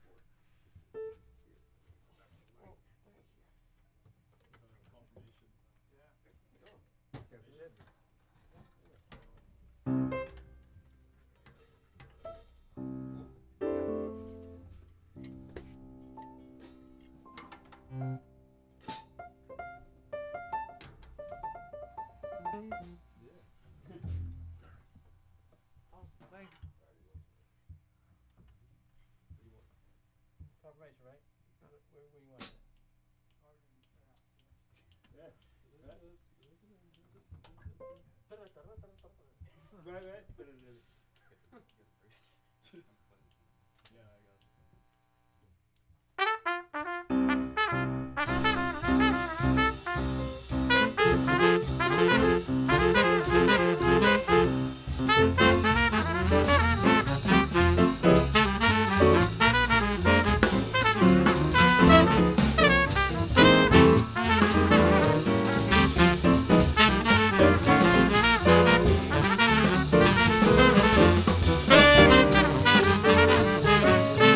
Awesome. Thank you. Confirmation, right? Where, where, where you want it? Right, right. Yeah, I got it. Thank you.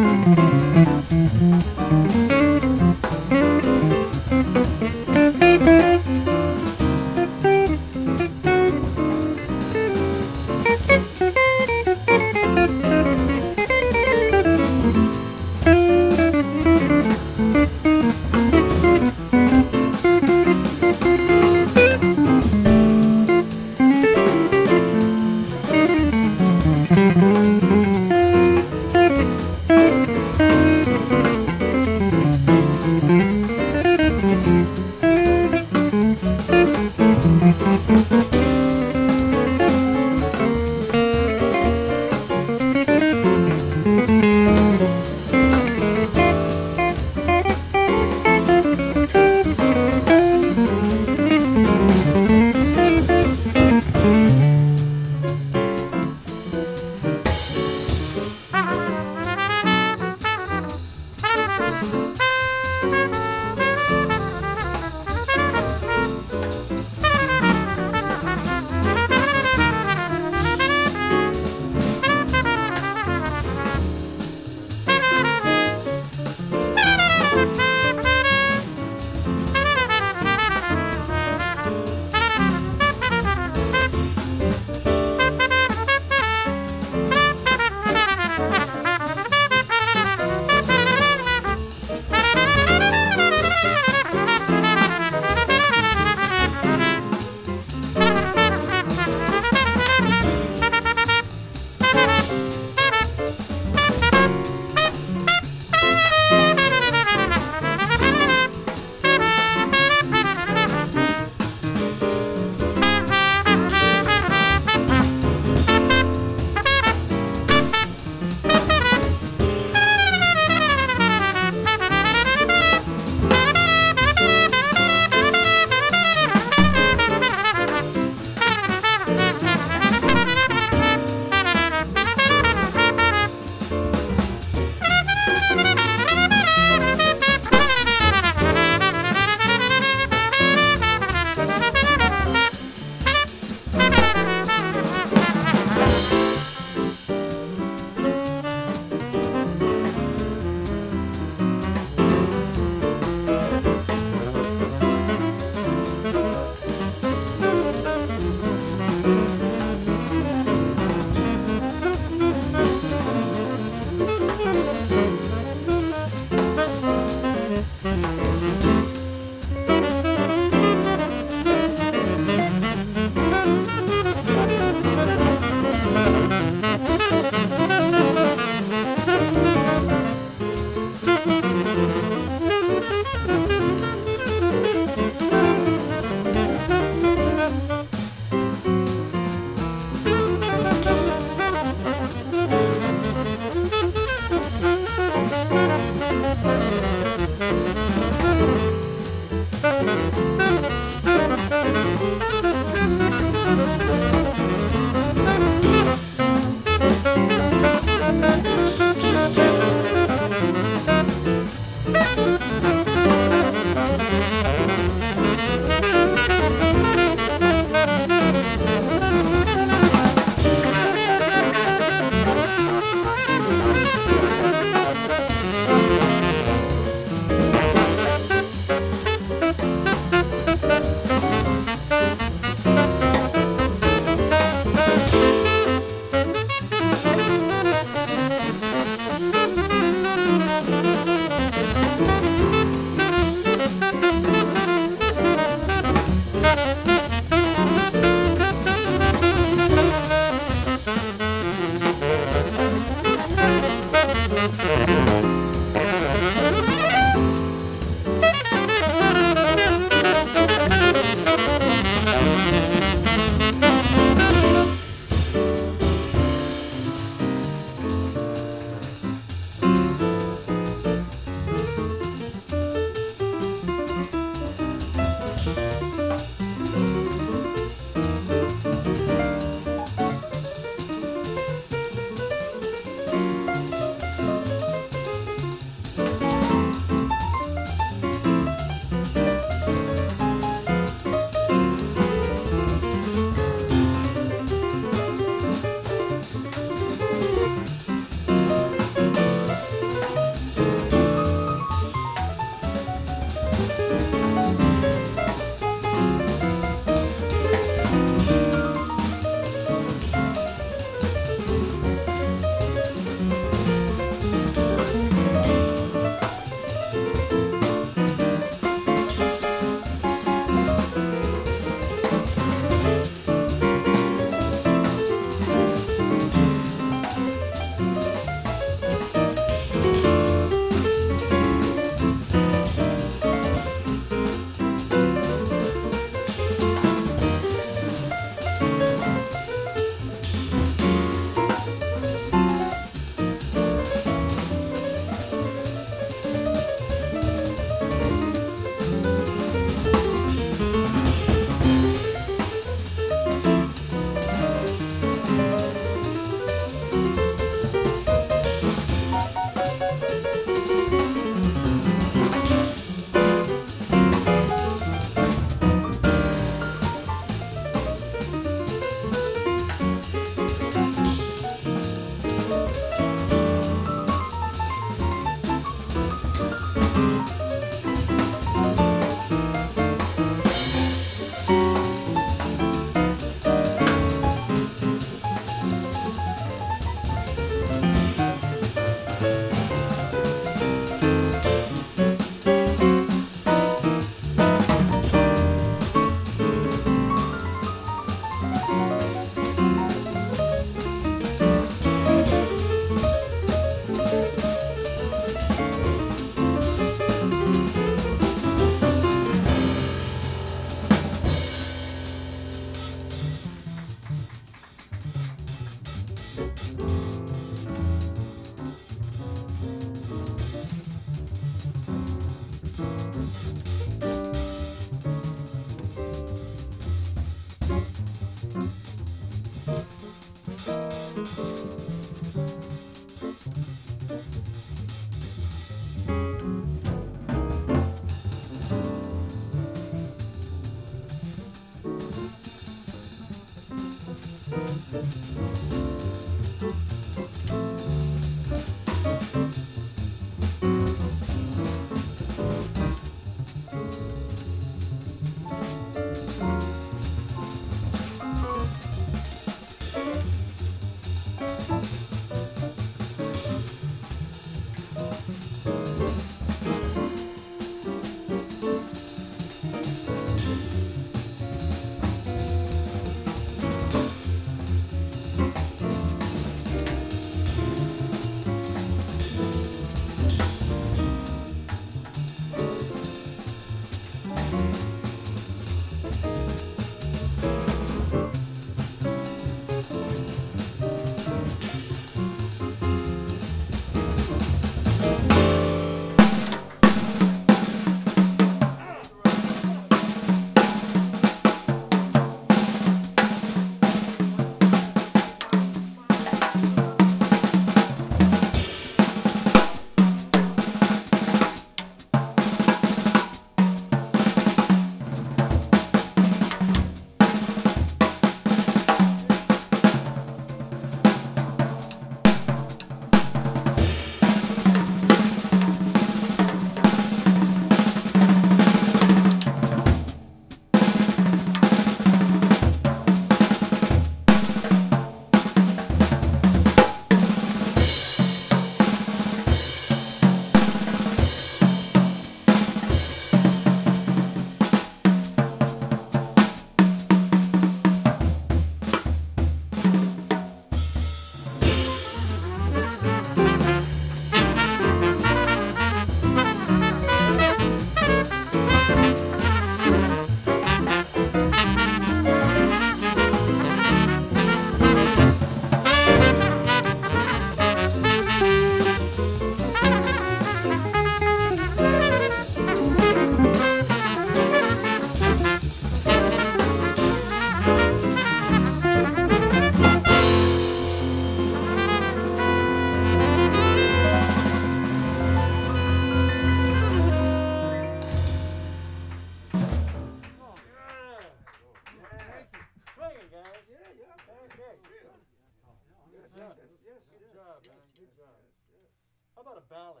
How about a ballad?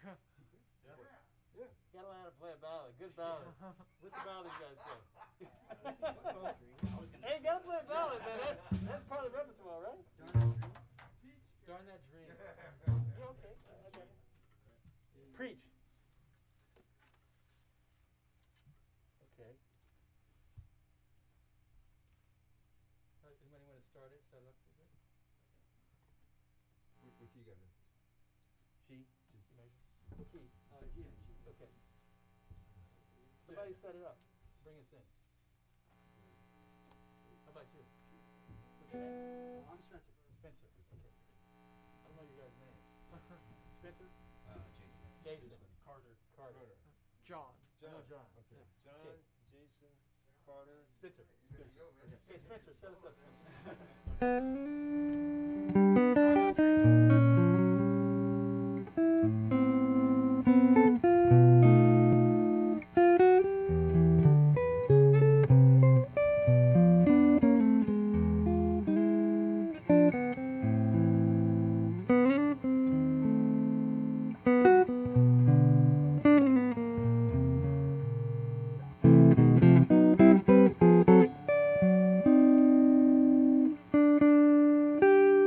Yeah. Yeah. Gotta learn how to play a ballad. Good ballad. What's a ballad you guys play? Hey, you gotta play a ballad, man. That's that's part of the repertoire, right? Darn that dream. Yeah, okay. I got it. Preach. Okay. All right, anybody want to start it? Set it up a bit? What, what key you got in? G. G major. What key? Uh, G and G. Okay. Somebody set it up. Bring us in. How about you? What's your name? I'm Spencer. Spencer. Okay. I don't know your guys' names. Spencer? Uh, Jason. Jason. Carter. Carter. John. John. No, John. Okay. John, okay. Jason, Carter, Spencer. There you go, man. Hey, Spencer, set us up, Spencer. Thank you.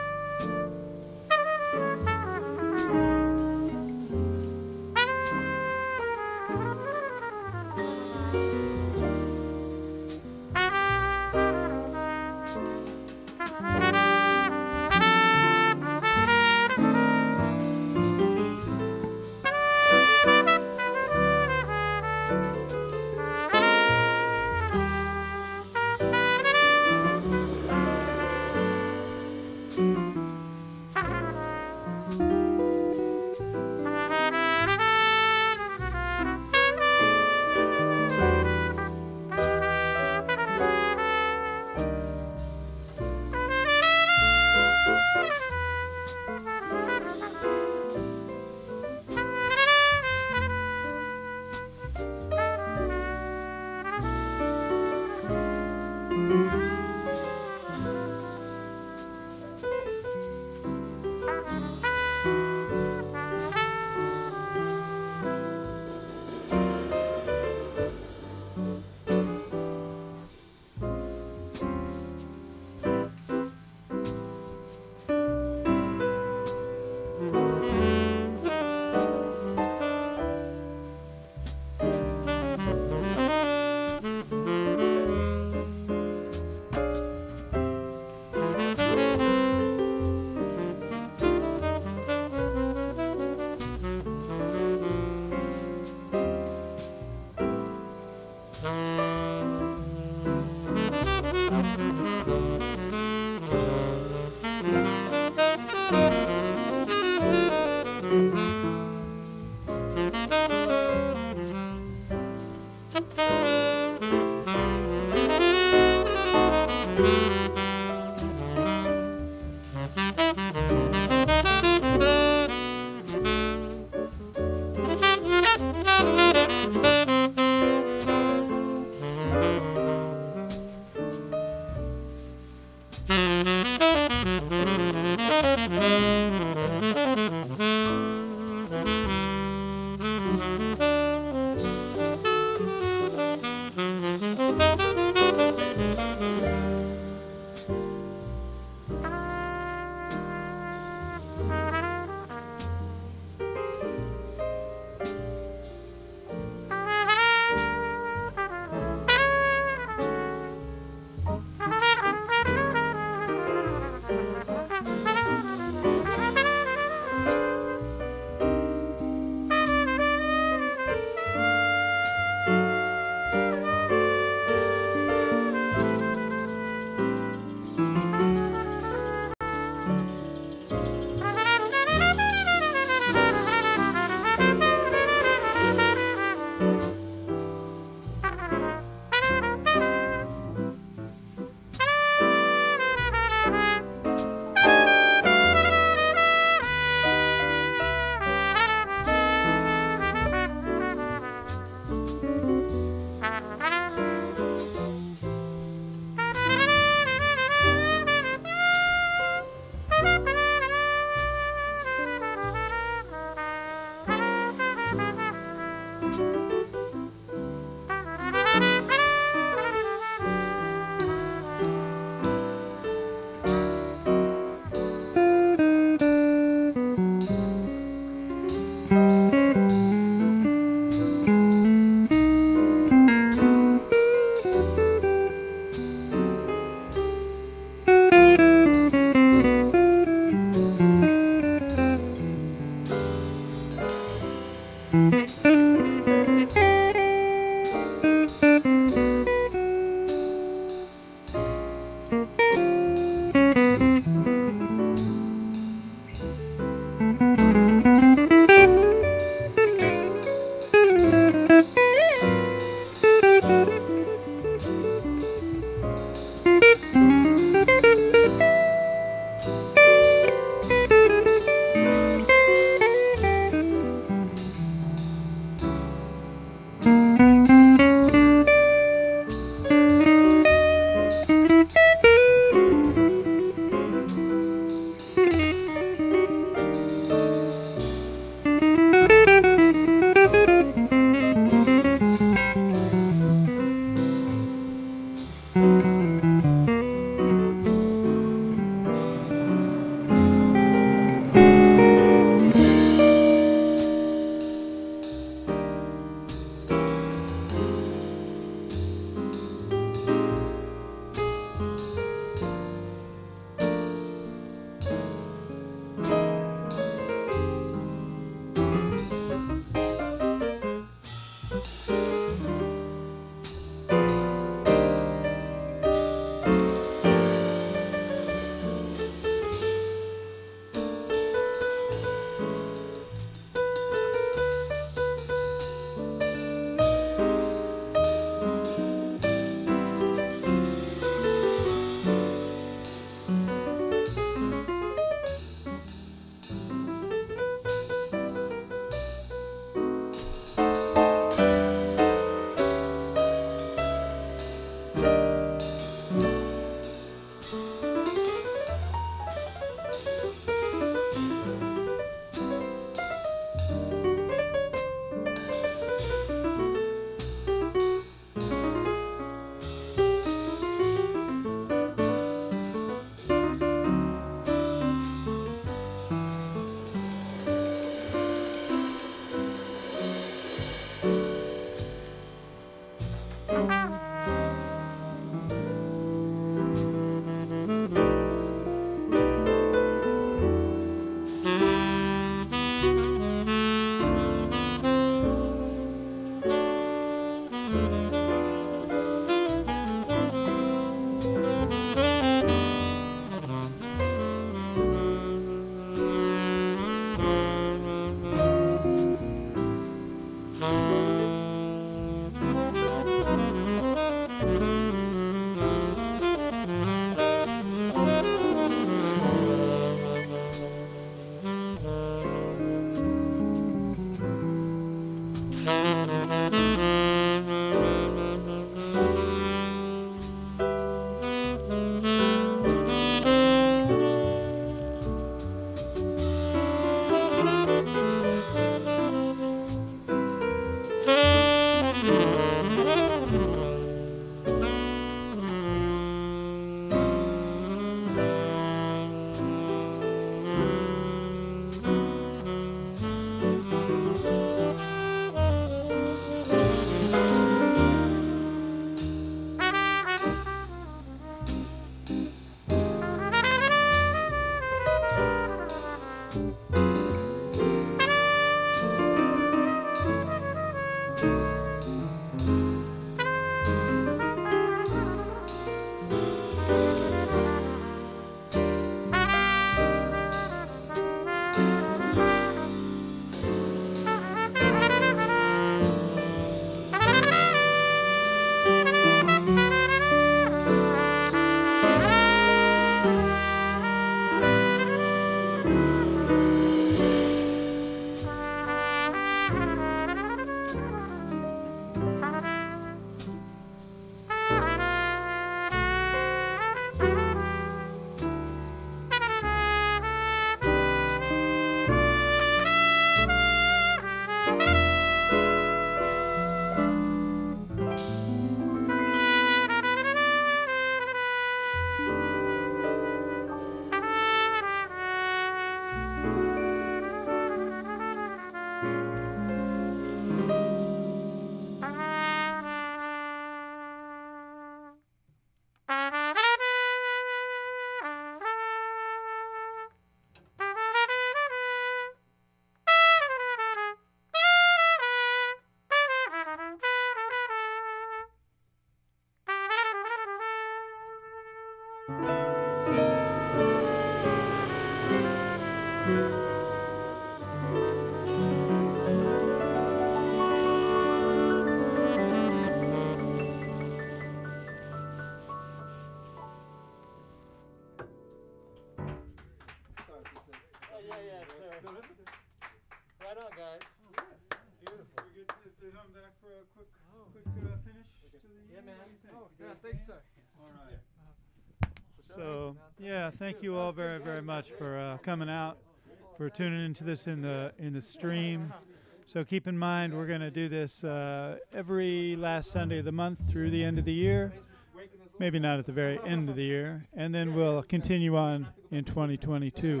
So, yeah, thank you all very, very much for uh, coming out, for tuning into this in the in the stream. So keep in mind, we're going to do this uh, every last Sunday of the month through the end of the year. Maybe not at the very end of the year, and then we'll continue on in twenty twenty-two.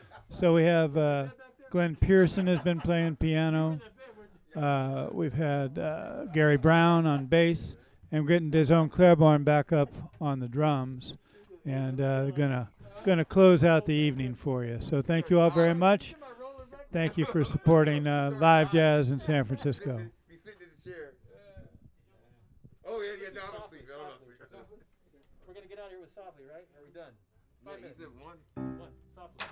So we have uh, Glen Pearson has been playing piano. Uh, we've had uh, Gary Brown on bass, and we're getting Deszon Claiborne back up on the drums. And uh, gonna gonna close out the evening for you. So thank you all very much. Thank you for supporting uh, live jazz in San Francisco. Be sitting in the chair. Oh yeah, yeah, no, I'm asleep. I'm asleep. We're gonna get out of here with softly, right? Are we done? Yeah, he said one. One, softly.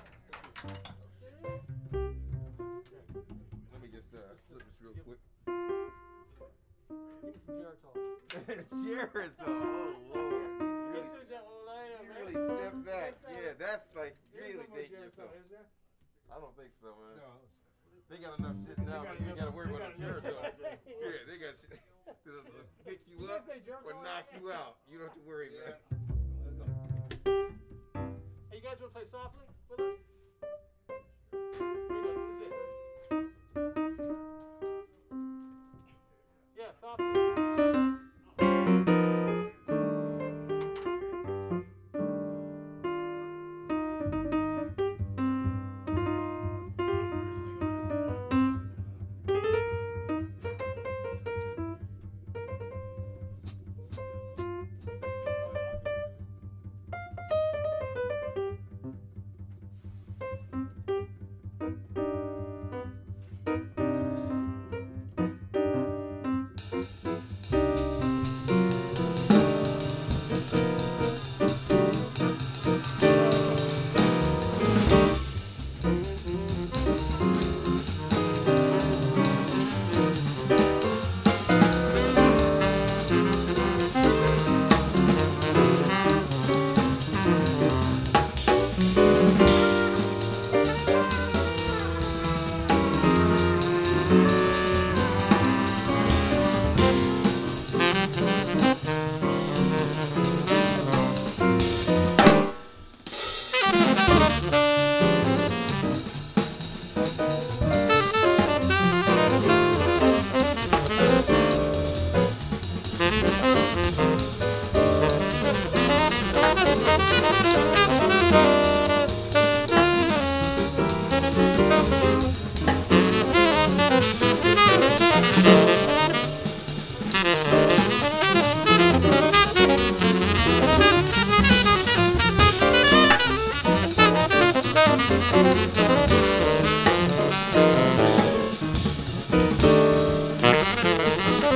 Let me just uh, flip this real quick. Give me some Geritol. Geritol. Oh Lord. Really step back. Yeah, that's like really dating yourself. I don't think so, man. No. They got enough shit now, but you got to worry about the Geritol. Yeah, they got shit that'll pick you up or knock you out. You don't have to worry, man. Let's go. Hey, you guys want to play softly with us? Here you go. This is it. Yeah, softly.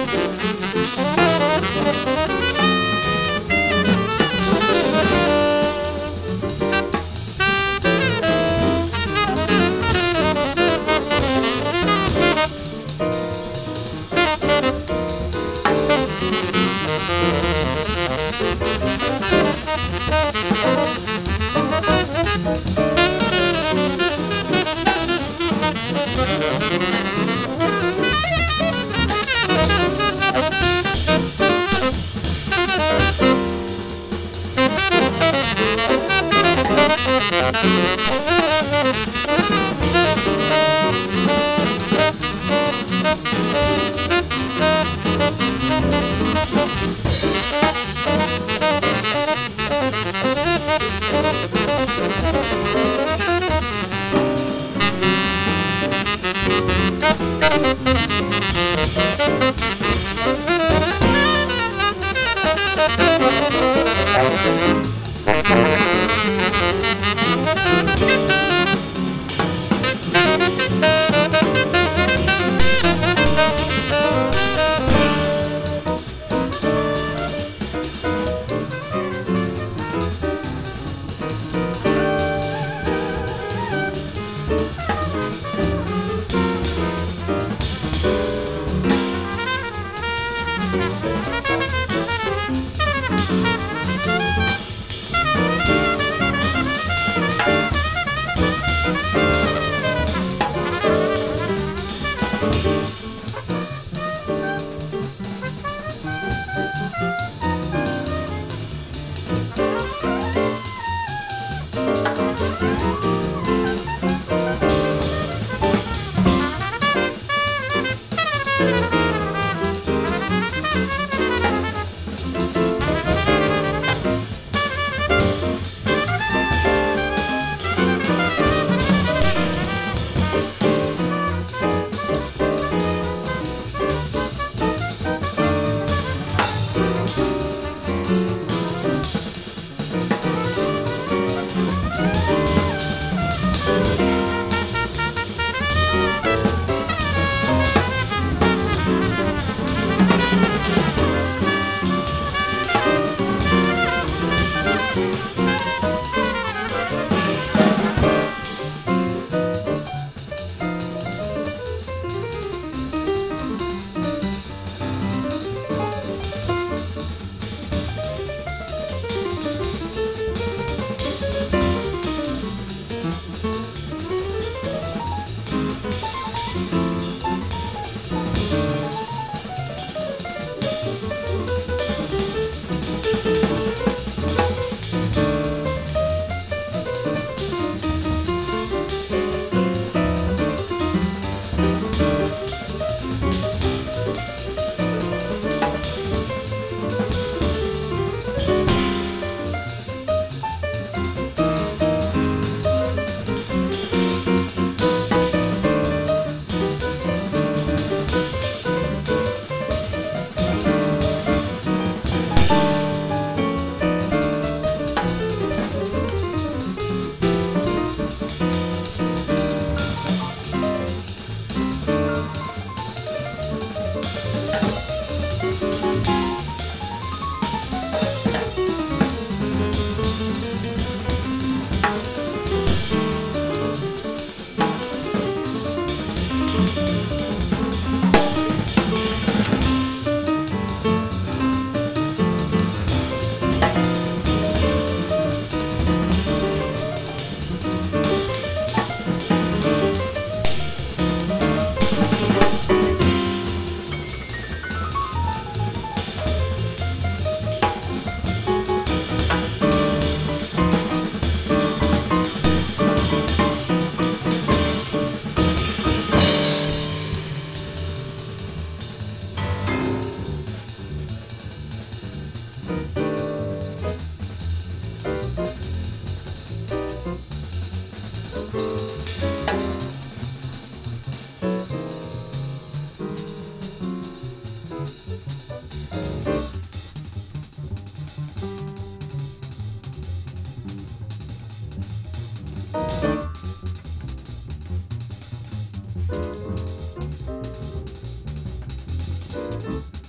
Thank you.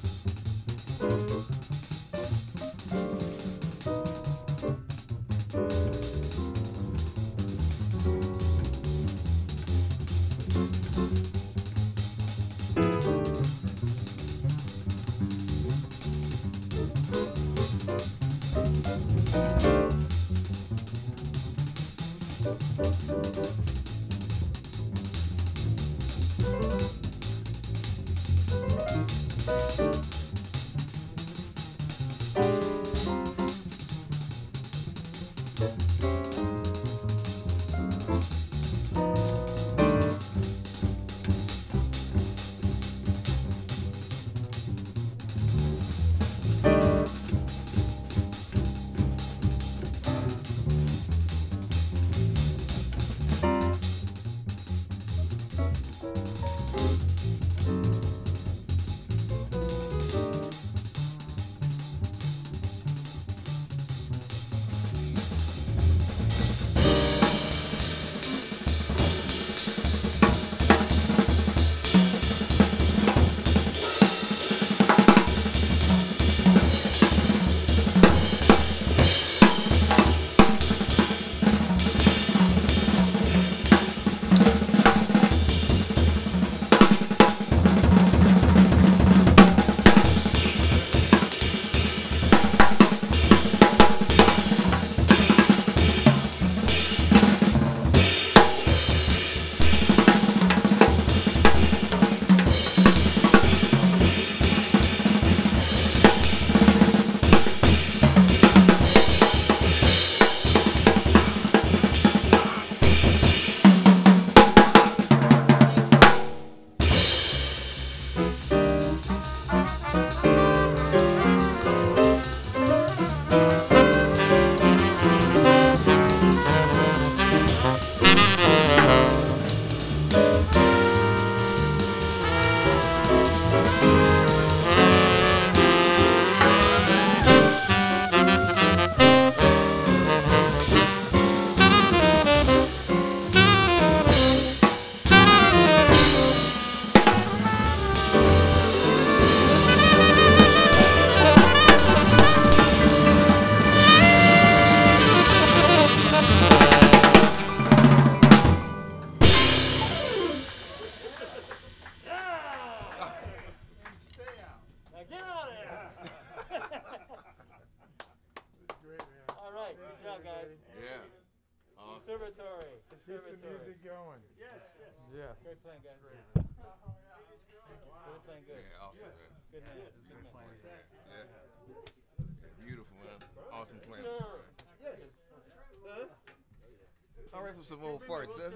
Keep the music going. Yes, yes. Yes. Great playing, guys. Great playing, good. Yeah, awesome, man. Good man. Good Good man. playing. Fantastic. Yeah. Yeah, beautiful, man. Awesome playing. Sir. Yes. Huh? All right for some old farts, huh?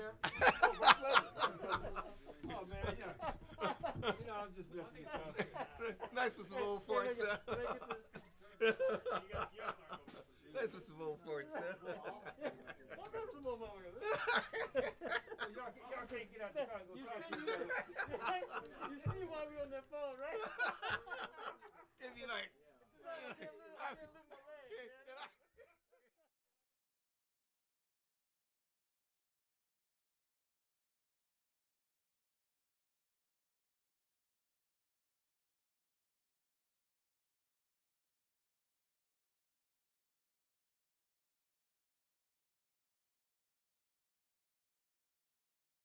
Oh, man, yeah. You know, I'm just messing with you. Nice for some old farts, huh? Nice for some old farts, huh? What happened to my mama? Y'all can't get out the car and go talk to each other. You see